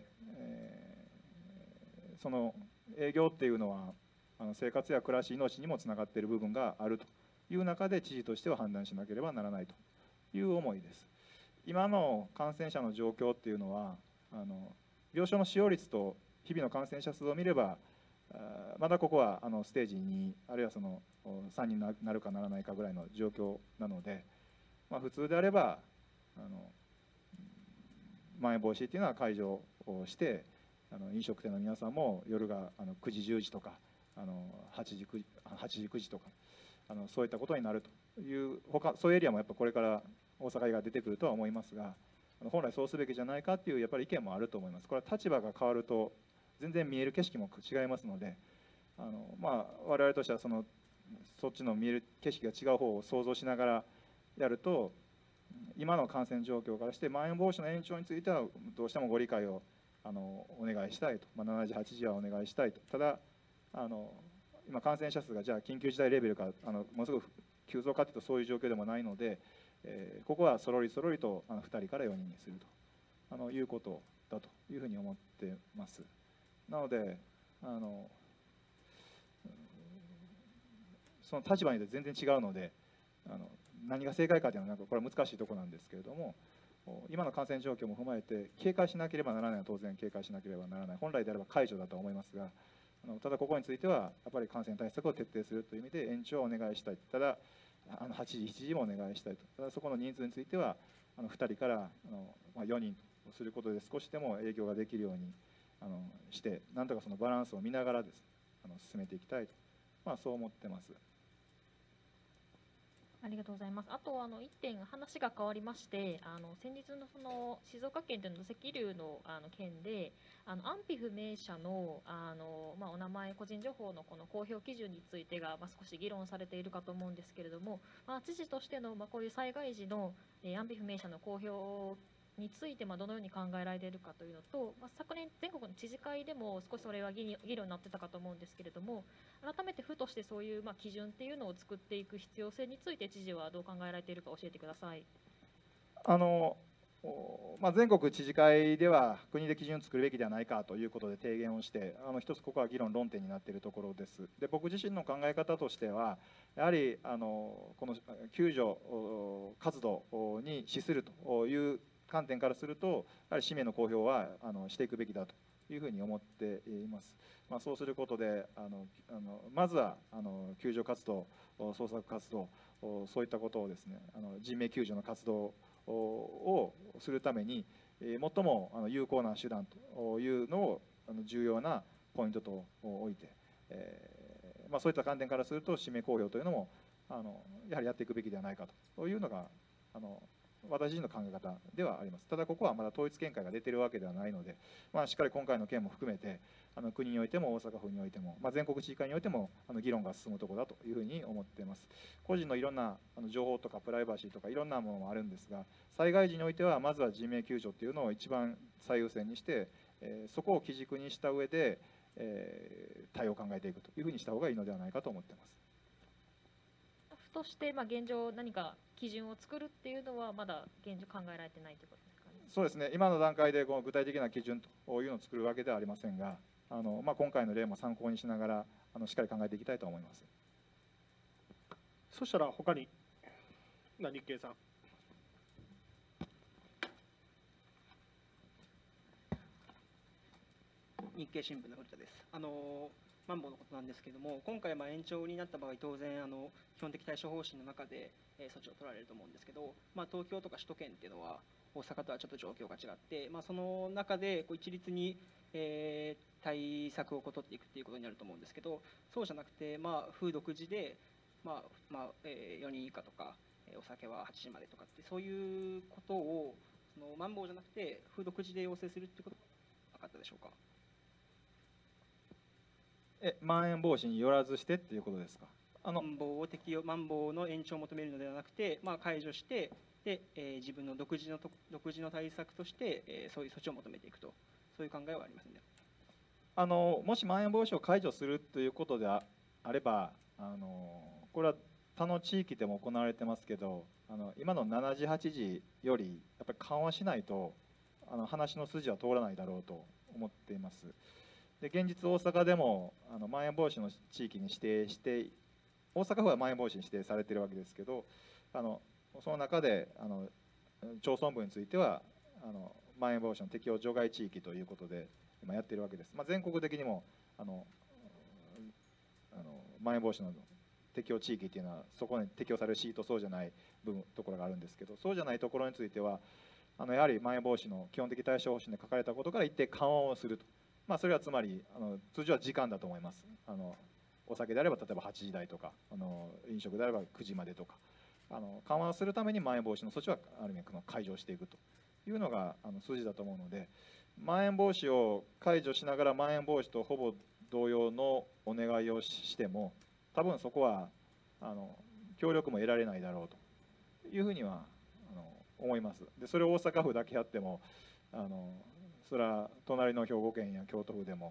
その営業っていうのは生活や暮らし命にもつながっている部分があるという中で知事としては判断しなければならないという思いです。今の感染者の状況っていうのは病床の使用率と日々の感染者数を見ればまだここはステージ2あるいはその3になるかならないかぐらいの状況なので、普通であればまん延防止っていうのは解除をして飲食店の皆さんも夜が9時10時とか8時9時とかそういったことになるというそういうエリアもやっぱこれから大阪以外出てくるとは思いますが、本来そうすべきじゃないかっていうやっぱり意見もあると思います。これは立場が変わると全然見える景色も違いますので、 我々としてはそっちの見える景色が違う方を想像しながらやると、今の感染状況からしてまん延防止の延長についてはどうしてもご理解をお願いしたいと、78時はお願いしたいと。ただ今感染者数がじゃあ緊急事態レベルかものすごく急増かというとそういう状況でもないので、ここはそろりそろりと2人から4人にするということだというふうに思ってます。なのでその立場によって全然違うので何が正解かというのはこれは難しいところなんですけれども、今の感染状況も踏まえて警戒しなければならないのは当然警戒しなければならない、本来であれば解除だと思いますが、ただここについてはやっぱり感染対策を徹底するという意味で延長をお願いしたい。ただ8時7時もお願いしたいと。ただそこの人数については2人から4人とすることで少しでも営業ができるようにしてなんとかそのバランスを見ながらです進めていきたいと、そう思ってます。 ありがとうございます。あと1点話が変わりまして、先日のその静岡県での土石流の件で安否不明者のお名前、個人情報のこの公表基準についてが少し議論されているかと思うんですけれども、知事としてのこういう災害時の安否不明者の公表についてどのように考えられているかというのと、昨年全国の知事会でも少しそれは議論になってたかと思うんですけれども、改めて府としてそういう基準っていうのを作っていく必要性について知事はどう考えられているか教えてください。 全国知事会では国で基準を作るべきではないかということで提言をして一つここは議論論点になっているところです。で僕自身の考え方としてはやはりこの救助活動に資するという観点からするとやはり氏名の公表はしていくべきだというふうに思っています。そうすることでまずは救助活動、捜索活動、そういったことをですね人命救助の活動をするために最も有効な手段というのを重要なポイントと置いて、そういった観点からすると氏名公表というのもやはりやっていくべきではないかというのが私自身の考え方ではあります。ただここはまだ統一見解が出ているわけではないので、しっかり今回の件も含めて国においても大阪府においても、全国知事会においても議論が進むところだというふうに思っています。個人のいろんな情報とかプライバシーとかいろんなものもあるんですが、災害時においてはまずは人命救助というのを一番最優先にして、そこを基軸にした上で、対応を考えていくというふうにした方がいいのではないかと思っています。 府として現状何か基準を作るっていうのはまだ現状考えられてないということですかね。 そうですね。今の段階でこの具体的な基準というのを作るわけではありませんが、今回の例も参考にしながらしっかり考えていきたいと思います。 そしたら他に日経さん。 日経新聞の古田です。マンボウのことなんですけれども、今回延長になった場合、当然基本的対処方針の中で措置を取られると思うんですけど、東京とか首都圏っていうのは大阪とはちょっと状況が違って、その中で一律に対策を取っていくっていうことになると思うんですけど、そうじゃなくて府独自で4人以下とかお酒は8時までとかってそういうことをマンボウじゃなくて府独自で要請するっていうことはなかったでしょうか。 まん延防止によらずしてっていうことですか。 マンボウの延長を求めるのではなくて、解除してで、自分の独自の対策として、そういう措置を求めていくと、そういう考えはありますね。 もしまん延防止を解除するということであればこれは他の地域でも行われてますけど今の7時8時よりやっぱり緩和しないと話の筋は通らないだろうと思っています。で現実大阪でもまん延防止の地域に指定して大阪府はまん延防止に指定されているわけですけどその中で町村部についてはまん延防止の適用除外地域ということで今やっているわけです。全国的にもまん延防止の適用地域っていうのはそこに適用される市とそうじゃないところがあるんですけど、そうじゃないところについてはやはりまん延防止の基本的対処方針で書かれたことから一定緩和をすると。それはつまり通常は時間だと思います。お酒であれば例えば8時台とか飲食であれば9時までとか緩和するためにまん延防止の措置はある意味解除していくというのが筋だと思うので、まん延防止を解除しながらまん延防止とほぼ同様のお願いをしても多分そこは協力も得られないだろうというふうには思います。でそれを大阪府だけやってもそれは隣の兵庫県や京都府でも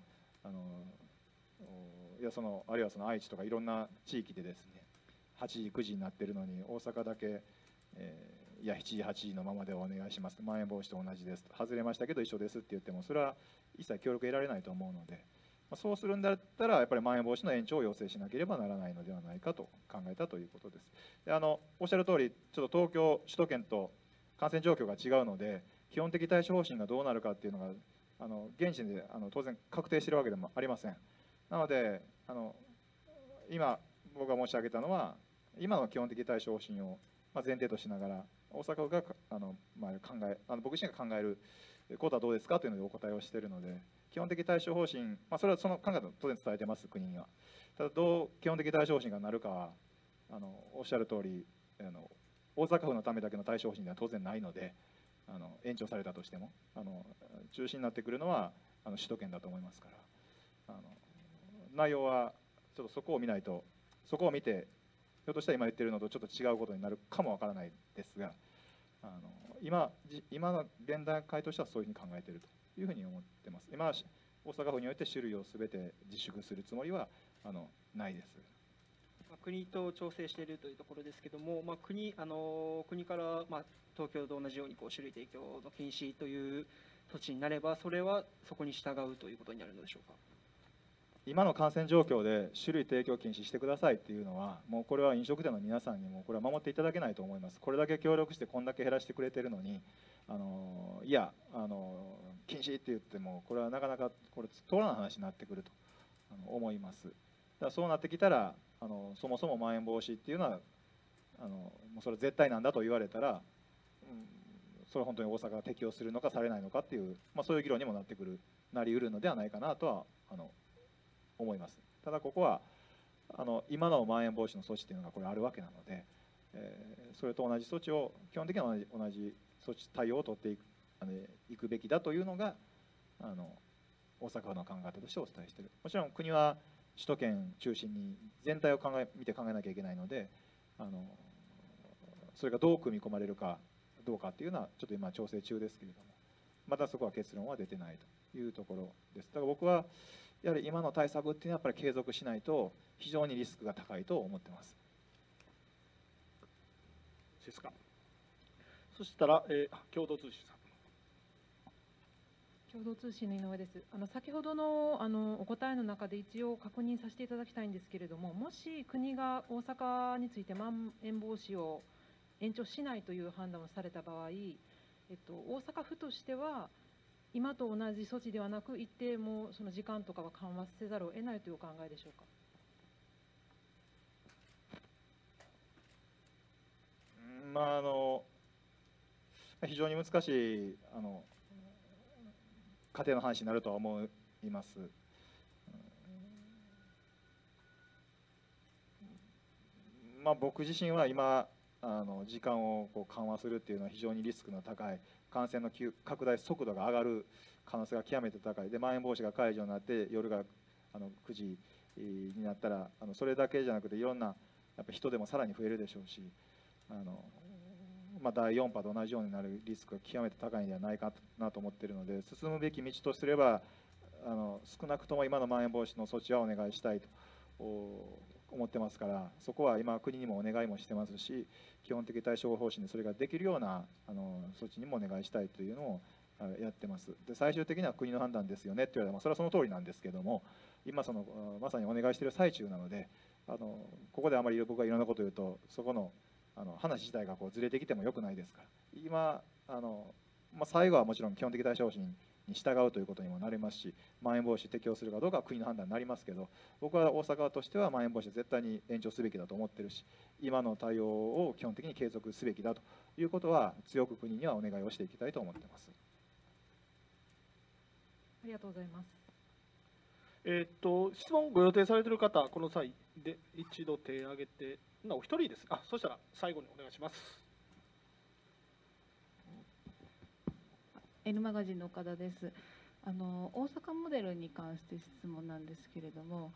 いやあるいは愛知とかいろんな地域でですね8時9時になってるのに大阪だけ、いや7時8時のままでお願いしますまん延防止と同じです外れましたけど一緒ですって言ってもそれは一切協力得られないと思うので、そうするんだったらやっぱりまん延防止の延長を要請しなければならないのではないかと考えたということです。でおっしゃる通りちょっと東京首都圏と感染状況が違うので基本的対処方針がどうなるかっていうのが現時点で当然確定しているわけでもありません。なので今僕が申し上げたのは今の基本的対処方針を前提としながら大阪府が僕自身が考えることはどうですかというのでお答えをしているので基本的対処方針、それはその考えを当然伝えてます国には。ただどう基本的対処方針がなるかはおっしゃる通り大阪府のためだけの対処方針では当然ないので延長されたとしても中心になってくるのは首都圏だと思いますから内容はちょっとそこを見ないとそこを見てひょっとしたら今言ってるのとちょっと違うことになるかもわからないですが今の現段階としてはそういうふうに考えているというふうに思ってます。今大阪府において種類をすべて自粛するつもりはないです。 国と調整しているというところですけれども、国から、東京と同じように酒類提供の禁止という措置になればそれはそこに従うということになるのでしょうか。 今の感染状況で酒類提供禁止してくださいっていうのはもうこれは飲食店の皆さんにもこれは守っていただけないと思います。これだけ協力してこんだけ減らしてくれてるのにいや禁止って言ってもこれはなかなかこれ通らない話になってくると思います。だからそうなってきたらそもそもまん延防止っていうのはもうそれ絶対なんだと言われたら、それは本当に大阪が適用するのかされないのかっていう、そういう議論にもなりうるのではないかなとは思います。ただここは今のまん延防止の措置というのがこれあるわけなので、それと同じ措置を基本的には同じ措置対応を取っていくべきだというのが大阪府の考え方としてお伝えしている。もちろん国は首都圏中心に全体を見て考えなきゃいけないのでそれがどう組み込まれるかどうかっていうのはちょっと今調整中ですけれどもまだそこは結論は出てないというところです。だから僕はやはり今の対策っていうのはやっぱり継続しないと非常にリスクが高いと思ってます。 ですか。そしたら、共同通信さん。 共同通信の井上です。先ほどのお答えの中で一応確認させていただきたいんですけれども、もし国が大阪についてまん延防止を延長しないという判断をされた場合、大阪府としては今と同じ措置ではなく一定もその時間とかは緩和せざるを得ないというお考えでしょうか。 非常に難しい家庭の話になるとは思います。僕自身は今時間を緩和するっていうのは非常にリスクの高い感染の拡大速度が上がる可能性が極めて高いでまん延防止が解除になって夜が9時になったらそれだけじゃなくていろんなやっぱ人でもさらに増えるでしょうし第4波と同じようになるリスクが極めて高いんではないかなと思っているので進むべき道とすれば少なくとも今のまん延防止の措置はお願いしたいと思ってますからそこは今国にもお願いもしてますし基本的対処方針でそれができるような措置にもお願いしたいというのをやってます。で最終的には国の判断ですよねって言われたらそれはその通りなんですけども今まさにお願いしている最中なのでここであまり僕がいろんなことを言うとそこの話自体がずれてきてもよくないですから今最後はもちろん基本的対処方針に従うということにもなりますしまん延防止適用するかどうかは国の判断になりますけど僕は大阪としてはまん延防止絶対に延長すべきだと思ってるし今の対応を基本的に継続すべきだということは強く国にはお願いをしていきたいと思っています。 ありがとうございます。 質問ご予定されている方この際で一度手を挙げてお一人です。そしたら最後にお願いします。 N マガジンの岡田です。 大阪モデルに関して質問なんですけれども、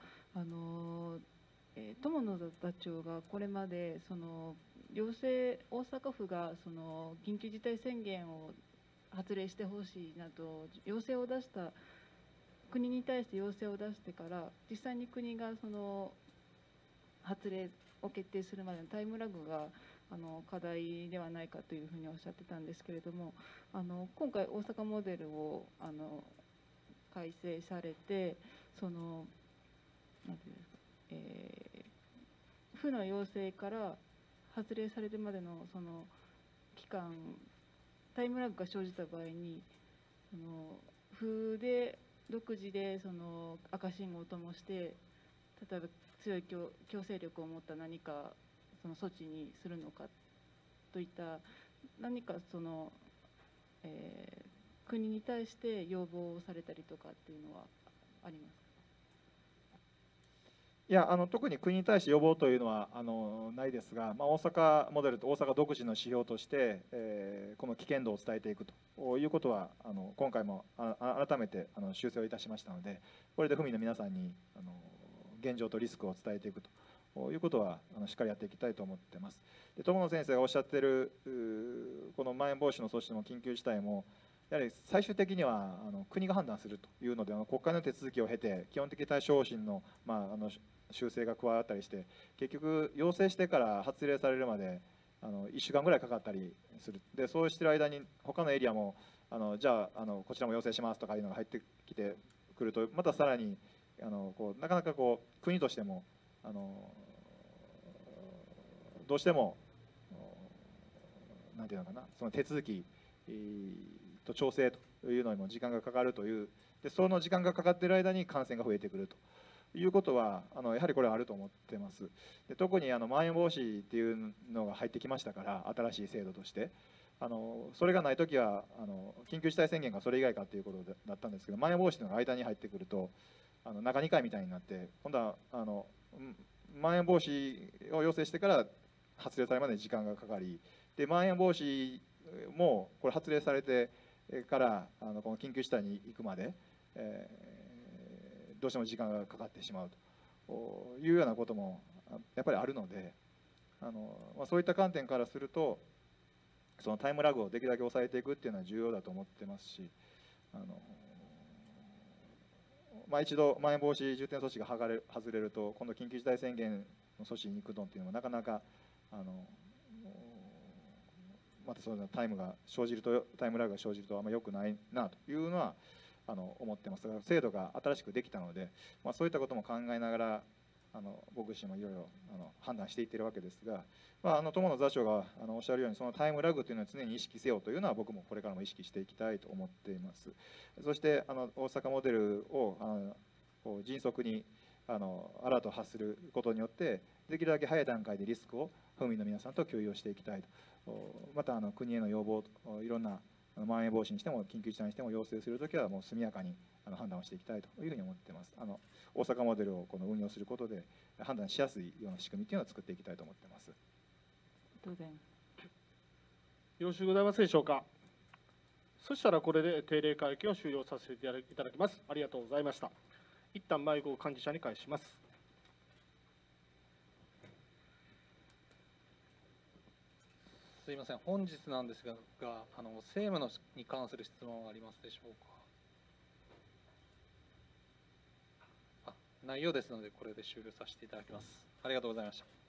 友野座長がこれまで大阪府が緊急事態宣言を発令してほしいなど要請を出した国に対して要請を出してから実際に国が発令を決定するまでのタイムラグが課題ではないかというふうにおっしゃってたんですけれども、今回大阪モデルを改正されてなんていうんですか、府の要請から発令されるまでの期間タイムラグが生じた場合に府で独自で赤信号を灯して例えば強い強制力を持った何か措置にするのかといった何か国に対して要望をされたりとかっていうのはありますか？ いや特に国に対して要望というのはないですが、大阪モデルと大阪独自の指標として、この危険度を伝えていくということは今回も改めて修正をいたしましたので、これで府民の皆さんに現状とリスクを伝えていくということはしっかりやっていきたいと思っています。で友野先生がおっしゃっているこのまん延防止の措置の緊急事態もやはり最終的には国が判断するというので国会の手続きを経て基本的対処方針の、修正が加わったりして結局要請してから発令されるまで1週間ぐらいかかったりする。でそうしている間に他のエリアもじゃあこちらも要請しますとかいうのが入ってきてくるとまたさらになかなか国としてもどうしてもなんていうのかなその手続きと調整というのにも時間がかかるというでその時間がかかっている間に感染が増えてくるということはやはりこれはあると思っています。で特にまん延防止っていうのが入ってきましたから新しい制度としてそれがないときは緊急事態宣言がそれ以外かということだったんですけどまん延防止というのが間に入ってくると中2回みたいになって今度はまん延防止を要請してから発令されるまでに時間がかかりでまん延防止もこれ発令されてからこの緊急事態に行くまで、どうしても時間がかかってしまうというようなこともやっぱりあるのでそういった観点からするとそのタイムラグをできるだけ抑えていくっていうのは重要だと思ってますし一度まん延防止重点措置が外れると今度緊急事態宣言の措置に行くのっていうのもなかなかまたそのタイムラグが生じるとあんまり良くないなというのは思ってます。だから制度が新しくできたので、そういったことも考えながら僕自身もいろいろ判断していっているわけですが、友野座長がおっしゃるようにそのタイムラグというのを常に意識せよというのは僕もこれからも意識していきたいと思っています。そして大阪モデルを迅速にアラートを発することによってできるだけ早い段階でリスクを府民の皆さんと共有をしていきたいと。また国への要望いろんなまん延防止にしても緊急事態にしても要請するときはもう速やかに判断をしていきたいというふうに思っています。大阪モデルを運用することで判断しやすいような仕組みというのを作っていきたいと思っています。 当然よろしゅうございますでしょうか。そしたらこれで定例会見を終了させていただきます。ありがとうございました。一旦マイクを幹事社に返します。 すみません、本日なんですが、政務に関する質問はありますでしょうか。内容ですので、これで終了させていただきます。ありがとうございました。